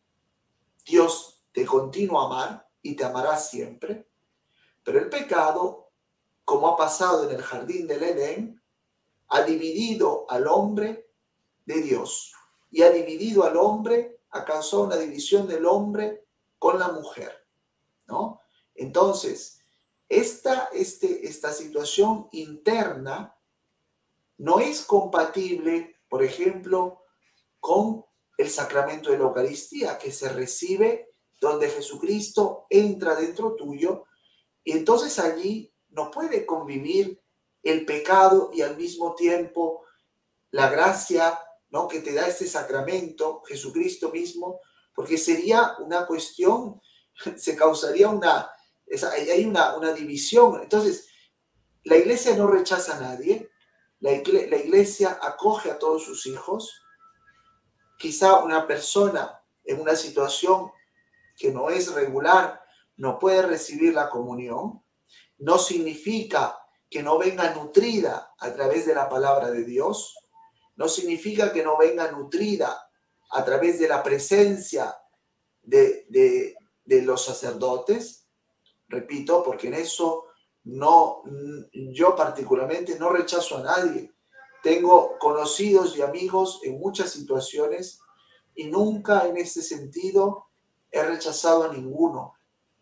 Dios te continúa a amar y te amará siempre, pero el pecado, como ha pasado en el jardín del Edén, ha dividido al hombre de Dios y ha dividido al hombre, ha causado una división del hombre con la mujer, ¿no? Entonces, esta situación interna no es compatible, por ejemplo, con el sacramento de la Eucaristía, que se recibe donde Jesucristo entra dentro tuyo, y entonces allí no puede convivir el pecado y al mismo tiempo la gracia, ¿no?, que te da este sacramento, Jesucristo mismo, porque sería una cuestión, se causaría hay una división. Entonces, la Iglesia no rechaza a nadie, la Iglesia acoge a todos sus hijos. Quizá una persona en una situación que no es regular no puede recibir la comunión, no significa que no venga nutrida a través de la palabra de Dios, no significa que no venga nutrida a través de la presencia de los sacerdotes, repito, porque en eso yo particularmente no rechazo a nadie. Tengo conocidos y amigos en muchas situaciones y nunca en ese sentido he rechazado a ninguno.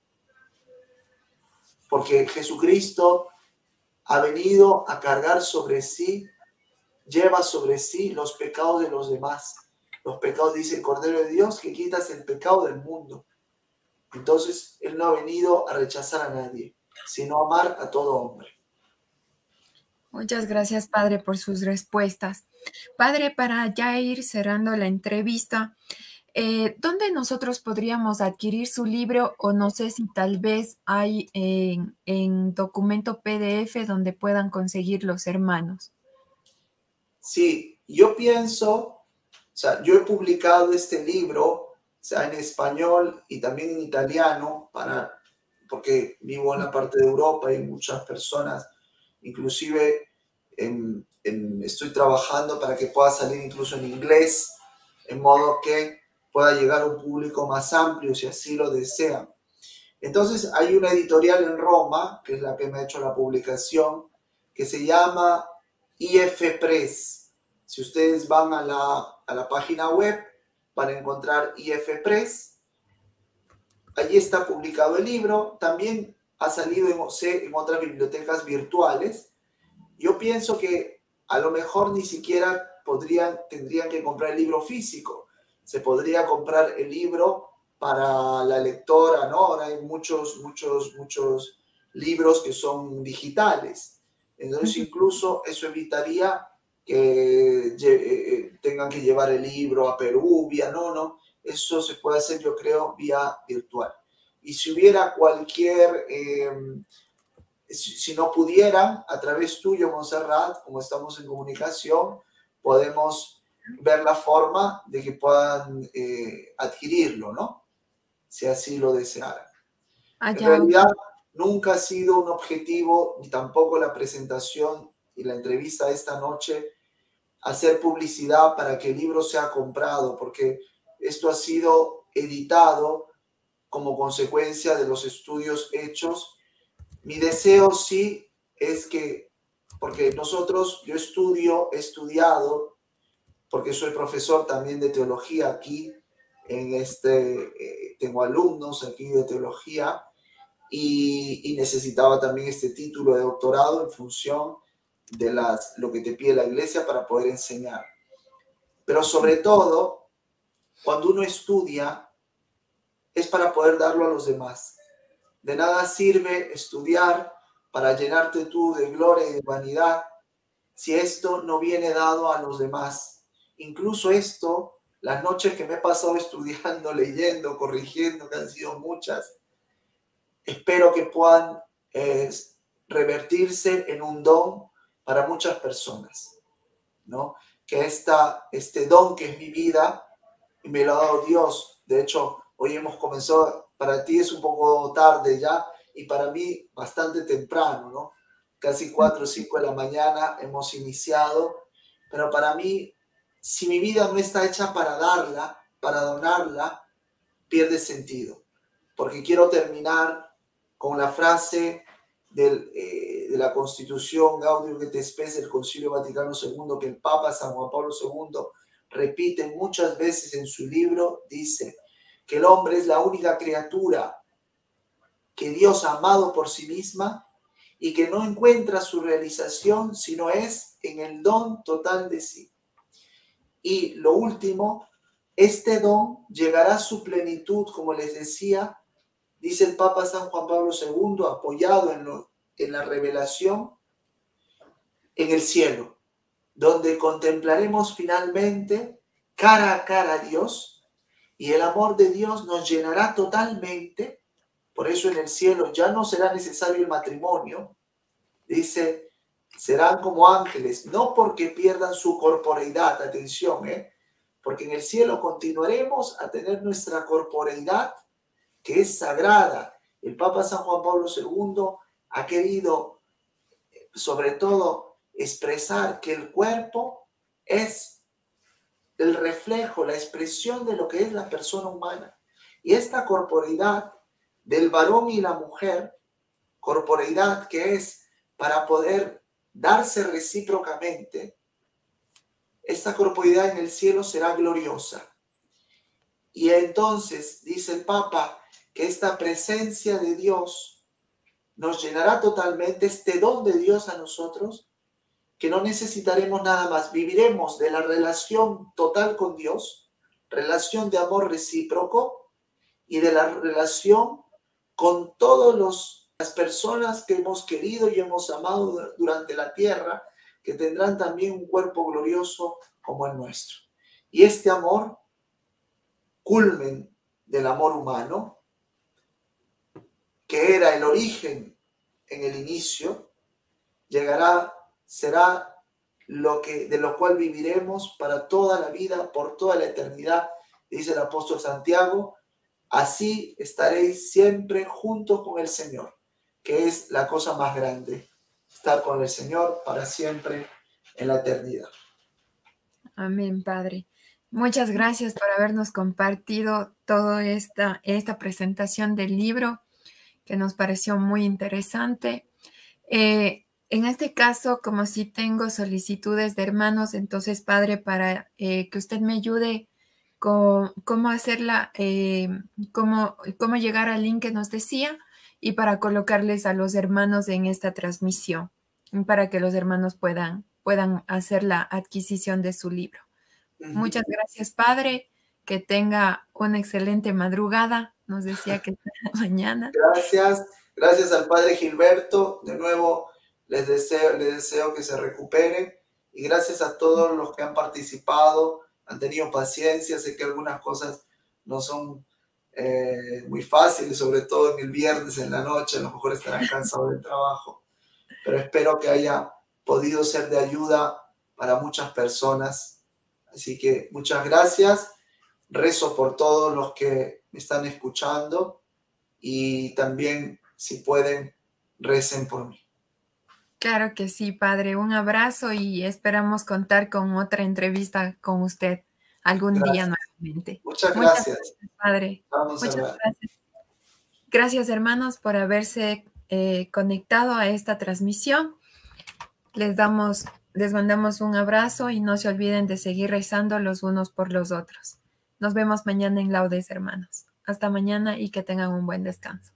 Porque Jesucristo ha venido a cargar sobre sí, lleva sobre sí los pecados de los demás. Los pecados, dice el Cordero de Dios, que quitas el pecado del mundo. Entonces, Él no ha venido a rechazar a nadie, sino a amar a todo hombre. Muchas gracias, Padre, por sus respuestas. Padre, para ya ir cerrando la entrevista, ¿dónde nosotros podríamos adquirir su libro? O no sé si tal vez hay en documento PDF donde puedan conseguir los hermanos. Sí, yo pienso, o sea, yo he publicado este libro, o sea, en español y también en italiano, porque vivo en la parte de Europa y muchas personas, inclusive estoy trabajando para que pueda salir incluso en inglés, en modo que pueda llegar a un público más amplio si así lo desean. Entonces hay una editorial en Roma, que es la que me ha hecho la publicación, que se llama IF Press. Si ustedes van a la página web, van a encontrar IF Press. Allí está publicado el libro. También ha salido en otras bibliotecas virtuales. Yo pienso que a lo mejor ni siquiera tendrían que comprar el libro físico. Se podría comprar el libro para la lectora, ¿no? Ahora hay muchos libros que son digitales. Entonces, incluso eso evitaría que tengan que llevar el libro a Perú, no, eso se puede hacer, yo creo, vía virtual. Y si hubiera cualquier, si no pudieran, a través tuyo, Montserrat, como estamos en comunicación, podemos ver la forma de que puedan adquirirlo, ¿no? Si así lo desearan. En realidad, nunca ha sido un objetivo, ni tampoco la presentación y la entrevista de esta noche, hacer publicidad para que el libro sea comprado, porque esto ha sido editado como consecuencia de los estudios hechos. Mi deseo sí es que, porque yo he estudiado, porque soy profesor también de teología aquí, tengo alumnos aquí de teología, y necesitaba también este título de doctorado en función de lo que te pide la iglesia para poder enseñar. Pero sobre todo, cuando uno estudia, es para poder darlo a los demás. De nada sirve estudiar para llenarte tú de gloria y de vanidad si esto no viene dado a los demás. Incluso esto, las noches que me he pasado estudiando, leyendo, corrigiendo, que han sido muchas, espero que puedan revertirse en un don para muchas personas, ¿no? Que este don que es mi vida, y me lo ha dado Dios. De hecho, hoy hemos comenzado, para ti es un poco tarde ya, y para mí bastante temprano, ¿no? Casi 4 o 5 de la mañana hemos iniciado, pero para mí, si mi vida no está hecha para darla, para donarla, pierde sentido. Porque quiero terminar con la frase de la Constitución Gaudium et Spes del Concilio Vaticano II, que el Papa San Juan Pablo II repite muchas veces en su libro, dice que el hombre es la única criatura que Dios ha amado por sí misma y que no encuentra su realización sino es en el don total de sí. Y lo último, este don llegará a su plenitud, como les decía, dice el Papa San Juan Pablo II, apoyado en la revelación, en el cielo, donde contemplaremos finalmente cara a cara a Dios y el amor de Dios nos llenará totalmente. Por eso en el cielo ya no será necesario el matrimonio. Dice, serán como ángeles, no porque pierdan su corporeidad, atención, porque en el cielo continuaremos a tener nuestra corporeidad, que es sagrada. El Papa San Juan Pablo II ha querido, sobre todo, expresar que el cuerpo es el reflejo, la expresión de lo que es la persona humana. Y esta corporeidad del varón y la mujer, corporeidad que es para poder darse recíprocamente, esta corporeidad en el cielo será gloriosa. Y entonces, dice el Papa, que esta presencia de Dios nos llenará totalmente, este don de Dios a nosotros, que no necesitaremos nada más. Viviremos de la relación total con Dios, relación de amor recíproco y de la relación con todas las personas que hemos querido y hemos amado durante la tierra, que tendrán también un cuerpo glorioso como el nuestro. Y este amor, culmen del amor humano, que era el origen en el inicio, será de lo cual viviremos para toda la vida, por toda la eternidad, dice el apóstol Santiago. Así estaréis siempre juntos con el Señor, que es la cosa más grande, estar con el Señor para siempre en la eternidad. Amén, Padre. Muchas gracias por habernos compartido toda esta presentación del libro, que nos pareció muy interesante. En este caso, como si tengo solicitudes de hermanos, entonces, Padre, para que usted me ayude con cómo hacerla, cómo llegar al link que nos decía y para colocarles a los hermanos en esta transmisión, para que los hermanos puedan hacer la adquisición de su libro. Muchas gracias, Padre. Que tenga una excelente madrugada. Nos decía que mañana. Gracias. Gracias al padre Gilberto. De nuevo, les deseo que se recuperen. Y gracias a todos los que han participado, han tenido paciencia. Sé que algunas cosas no son muy fáciles, sobre todo en el viernes en la noche. A lo mejor estarán cansados del trabajo. Pero espero que haya podido ser de ayuda para muchas personas. Así que muchas gracias. Rezo por todos los que me están escuchando y también, si pueden, recen por mí. Claro que sí, padre. Un abrazo y esperamos contar con otra entrevista con usted algún día nuevamente. Muchas gracias, padre. Muchas gracias. Gracias, hermanos, por haberse conectado a esta transmisión. Les mandamos un abrazo y no se olviden de seguir rezando los unos por los otros. Nos vemos mañana en Laudes, hermanos. Hasta mañana y que tengan un buen descanso.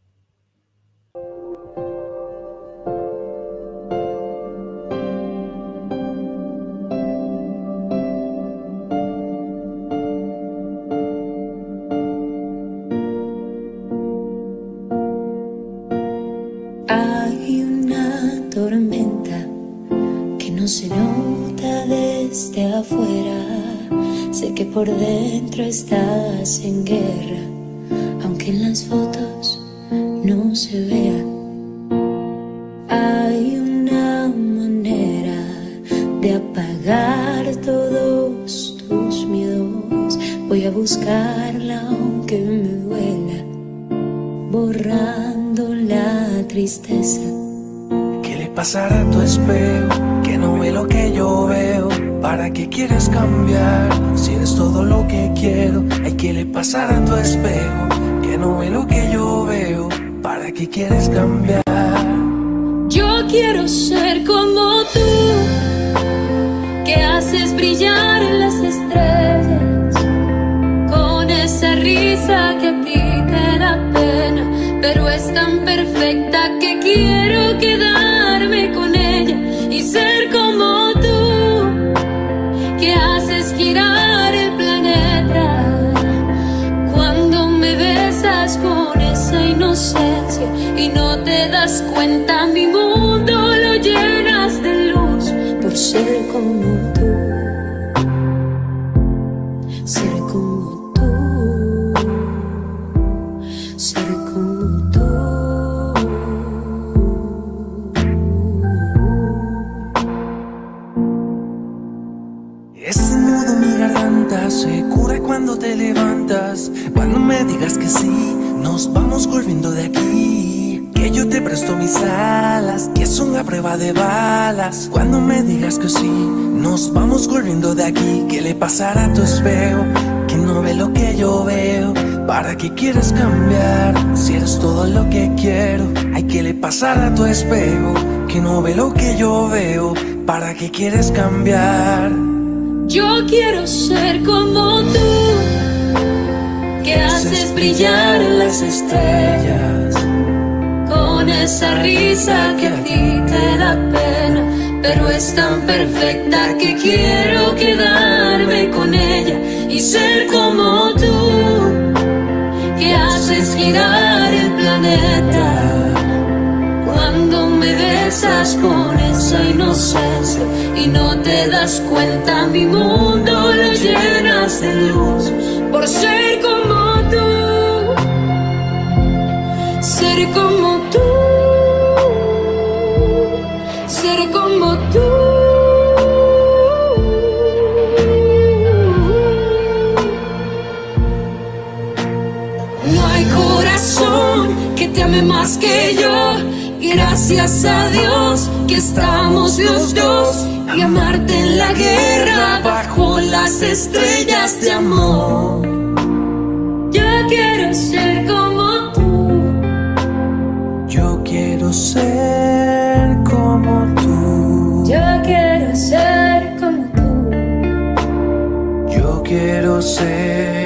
Hay una tormenta que no se nota desde afuera. Sé que por dentro estás en guerra, aunque en las fotos no se vea. Hay una manera de apagar todos tus miedos. Voy a buscarla aunque me duela, borrando la tristeza. ¿Qué le pasará a tu espejo? Que no ve lo que yo veo. ¿Para qué quieres cambiar? Si eres todo lo que quiero. Ay, ¿qué le pasará a tu espejo? Que no ve lo que yo veo. ¿Para qué quieres cambiar? Yo quiero ser como tú, que haces brillar las estrellas, con esa risa que a ti te da pena, pero es tan perfecta que quiero quedarme con ella y ser como tú, que haces girar el planeta cuando me besas con esa inocencia y no te das cuenta. Mi mundo lo llenas de luz por ser como tú, ser como tú, ser como tú. Ese nudo en mi garganta se cura cuando te levantas. Cuando me digas que sí, nos vamos volviendo de aquí. Que yo te presto mis alas, que es una prueba de balas. Cuando me digas que sí, nos vamos volviendo de aquí. ¿Qué le pasará a tu espejo? Que no ve lo que yo veo. ¿Para qué quieres cambiar? Si eres todo lo que quiero. Ay, ¿qué le pasará a tu espejo? Que no ve lo que yo veo. ¿Para qué quieres cambiar? Yo quiero ser como tú, que haces brillar las estrellas, con esa risa que a ti te da pena, pero es tan perfecta que quiero quedarme con ella y ser como tú, que haces girar el planeta cuando me besas con esa inocencia y no te das cuenta. Mi mundo lo llenas de luz por ser como tú, ser como tú, ser como tú. No hay corazón que te ame más que yo. Gracias a Dios que estamos los dos, y amarte en la guerra bajo las estrellas de amor. Yo quiero ser como tú, yo quiero ser como tú, yo quiero ser como tú, yo quiero ser